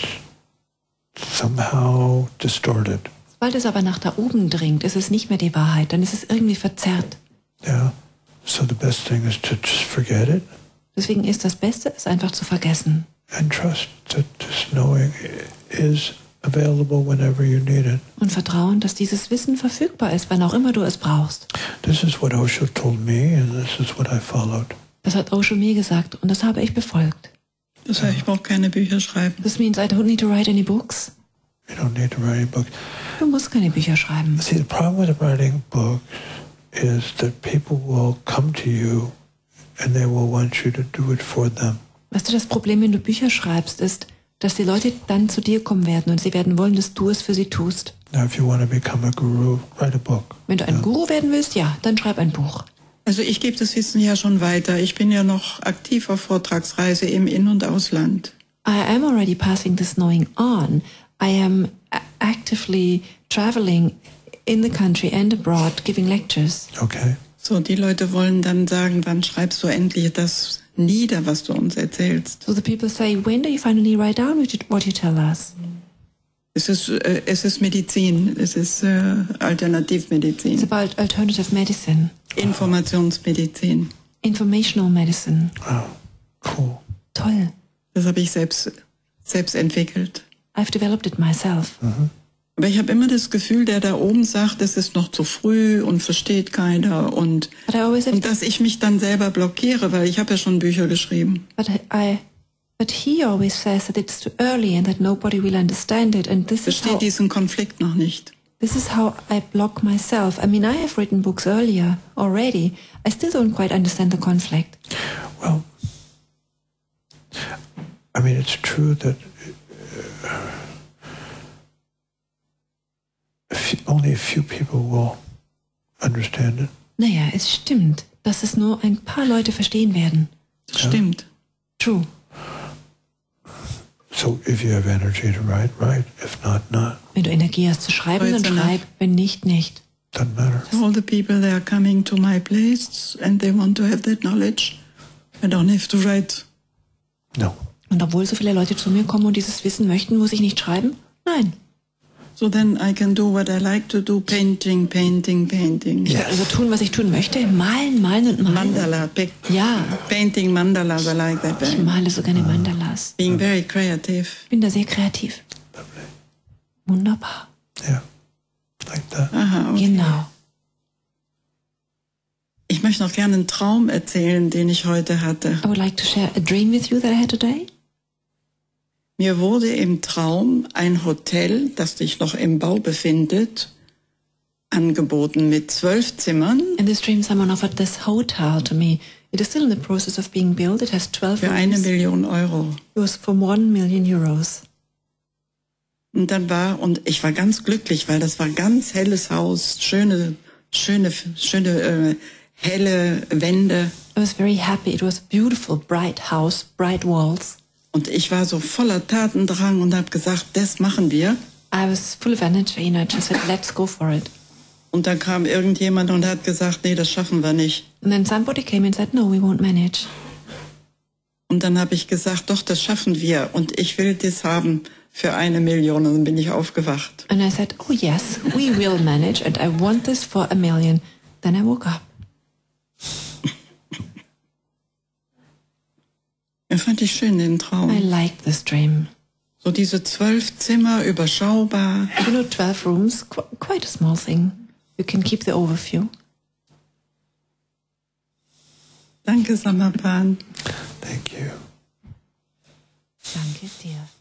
somehow distorted. Sobald es aber nach da oben dringt, ist es nicht mehr die Wahrheit. Dann ist es irgendwie verzerrt. Yeah. So the best thing is to just forget it Deswegen ist das Beste, es einfach zu vergessen. and trust that this knowing is available whenever you need it. Und vertrauen, dass dieses Wissen verfügbar ist, wann auch immer du es brauchst. This is what Osho told me, and this is what I followed. Das hat Osho mir gesagt und das habe ich befolgt. Das heißt, ich brauche keine Bücher schreiben. This means I don't need to write any books. You don't need to write any books. Du musst keine Bücher schreiben. See, the problem with writing books is that people will come to you and they will want you to do it for them. Weißt du, das Problem, wenn du Bücher schreibst, ist, dass die Leute dann zu dir kommen werden und sie werden wollen, dass du es für sie tust. Now, if you want to become a guru, write a book. Wenn du ein Guru werden willst, ja, dann schreib ein Buch. Also ich gebe das Wissen ja schon weiter. Ich bin ja noch aktiv auf Vortragsreise im In- und Ausland. I am already passing this knowing on. I am actively traveling in the country and abroad, giving lectures. Okay? So, die Leute wollen dann sagen, wann schreibst du endlich das nieder, was du uns erzählst? So the people say, when do you finally write down what you tell us? Es ist Medizin, es ist It's Alternativmedizin, about alternative medicine, Informationsmedizin. informational medicine. Oh, cool. Toll. Das habe ich selbst entwickelt. I've developed it myself. Aber ich habe immer das Gefühl, der da oben sagt, es ist noch zu früh und versteht keiner und But I always have dass ich mich dann selber blockiere, weil ich habe ja schon Bücher geschrieben. But he always says that it's too early and that nobody will understand it. And Versteht diesen Konflikt noch nicht. this is how I block myself. I mean, I have written books earlier already. I still don't quite understand the conflict. Well, I mean, it's true that only a few people will understand it. Naja, es stimmt, dass es nur ein paar Leute verstehen werden. Das stimmt. True. So if you have energy to write, write. If not, not. Wenn du Energie hast zu schreiben, dann It's enough. schreib. Wenn nicht, nicht. Doesn't matter. All the people that are coming to my place and they want to have that knowledge, I don't have to write. No. Und obwohl so viele Leute zu mir kommen und dieses Wissen möchten, muss ich nicht schreiben? Nein. So then I can do what I like to do, painting. Ich werde also tun, was ich tun möchte. Malen, malen und malen. Mandala, Ja, painting mandalas, I like that. ich male so gerne Mandalas. Being very creative. Ich bin da sehr kreativ. Wunderbar. Yeah. Like that. Aha, okay. Genau. Ich möchte noch gerne einen Traum erzählen, den ich heute hatte. I would like to share a dream with you that I had today. Mir wurde im Traum ein Hotel, das sich noch im Bau befindet, angeboten mit 12 Zimmern In this dream, someone offered this hotel to me. It is still in the process of being built. It has 12 für 1 rooms. Million Euro. It was for 1 million euros. Und ich war ganz glücklich, weil das war ein ganz helles Haus, schöne, helle Wände. I was very happy. It was a beautiful, bright house, bright walls. Und ich war so voller Tatendrang und habe gesagt, das machen wir. I was full of energy and I just said, let's go for it. Und dann kam irgendjemand und hat gesagt, nee, das schaffen wir nicht. And then somebody came and said, no, we won't manage. Und dann habe ich gesagt, doch, das schaffen wir. Und ich will das haben für 1 Million. Und dann bin ich aufgewacht. And I said, oh yes, we will manage and I want this for 1 million. Then I woke up. Das fand ich schön, den I Traum. liked this dream. So diese 12 Zimmer, überschaubar. 12 rooms, quite a small thing. You can keep the overview. Danke, Samapan. Thank you. Danke dir.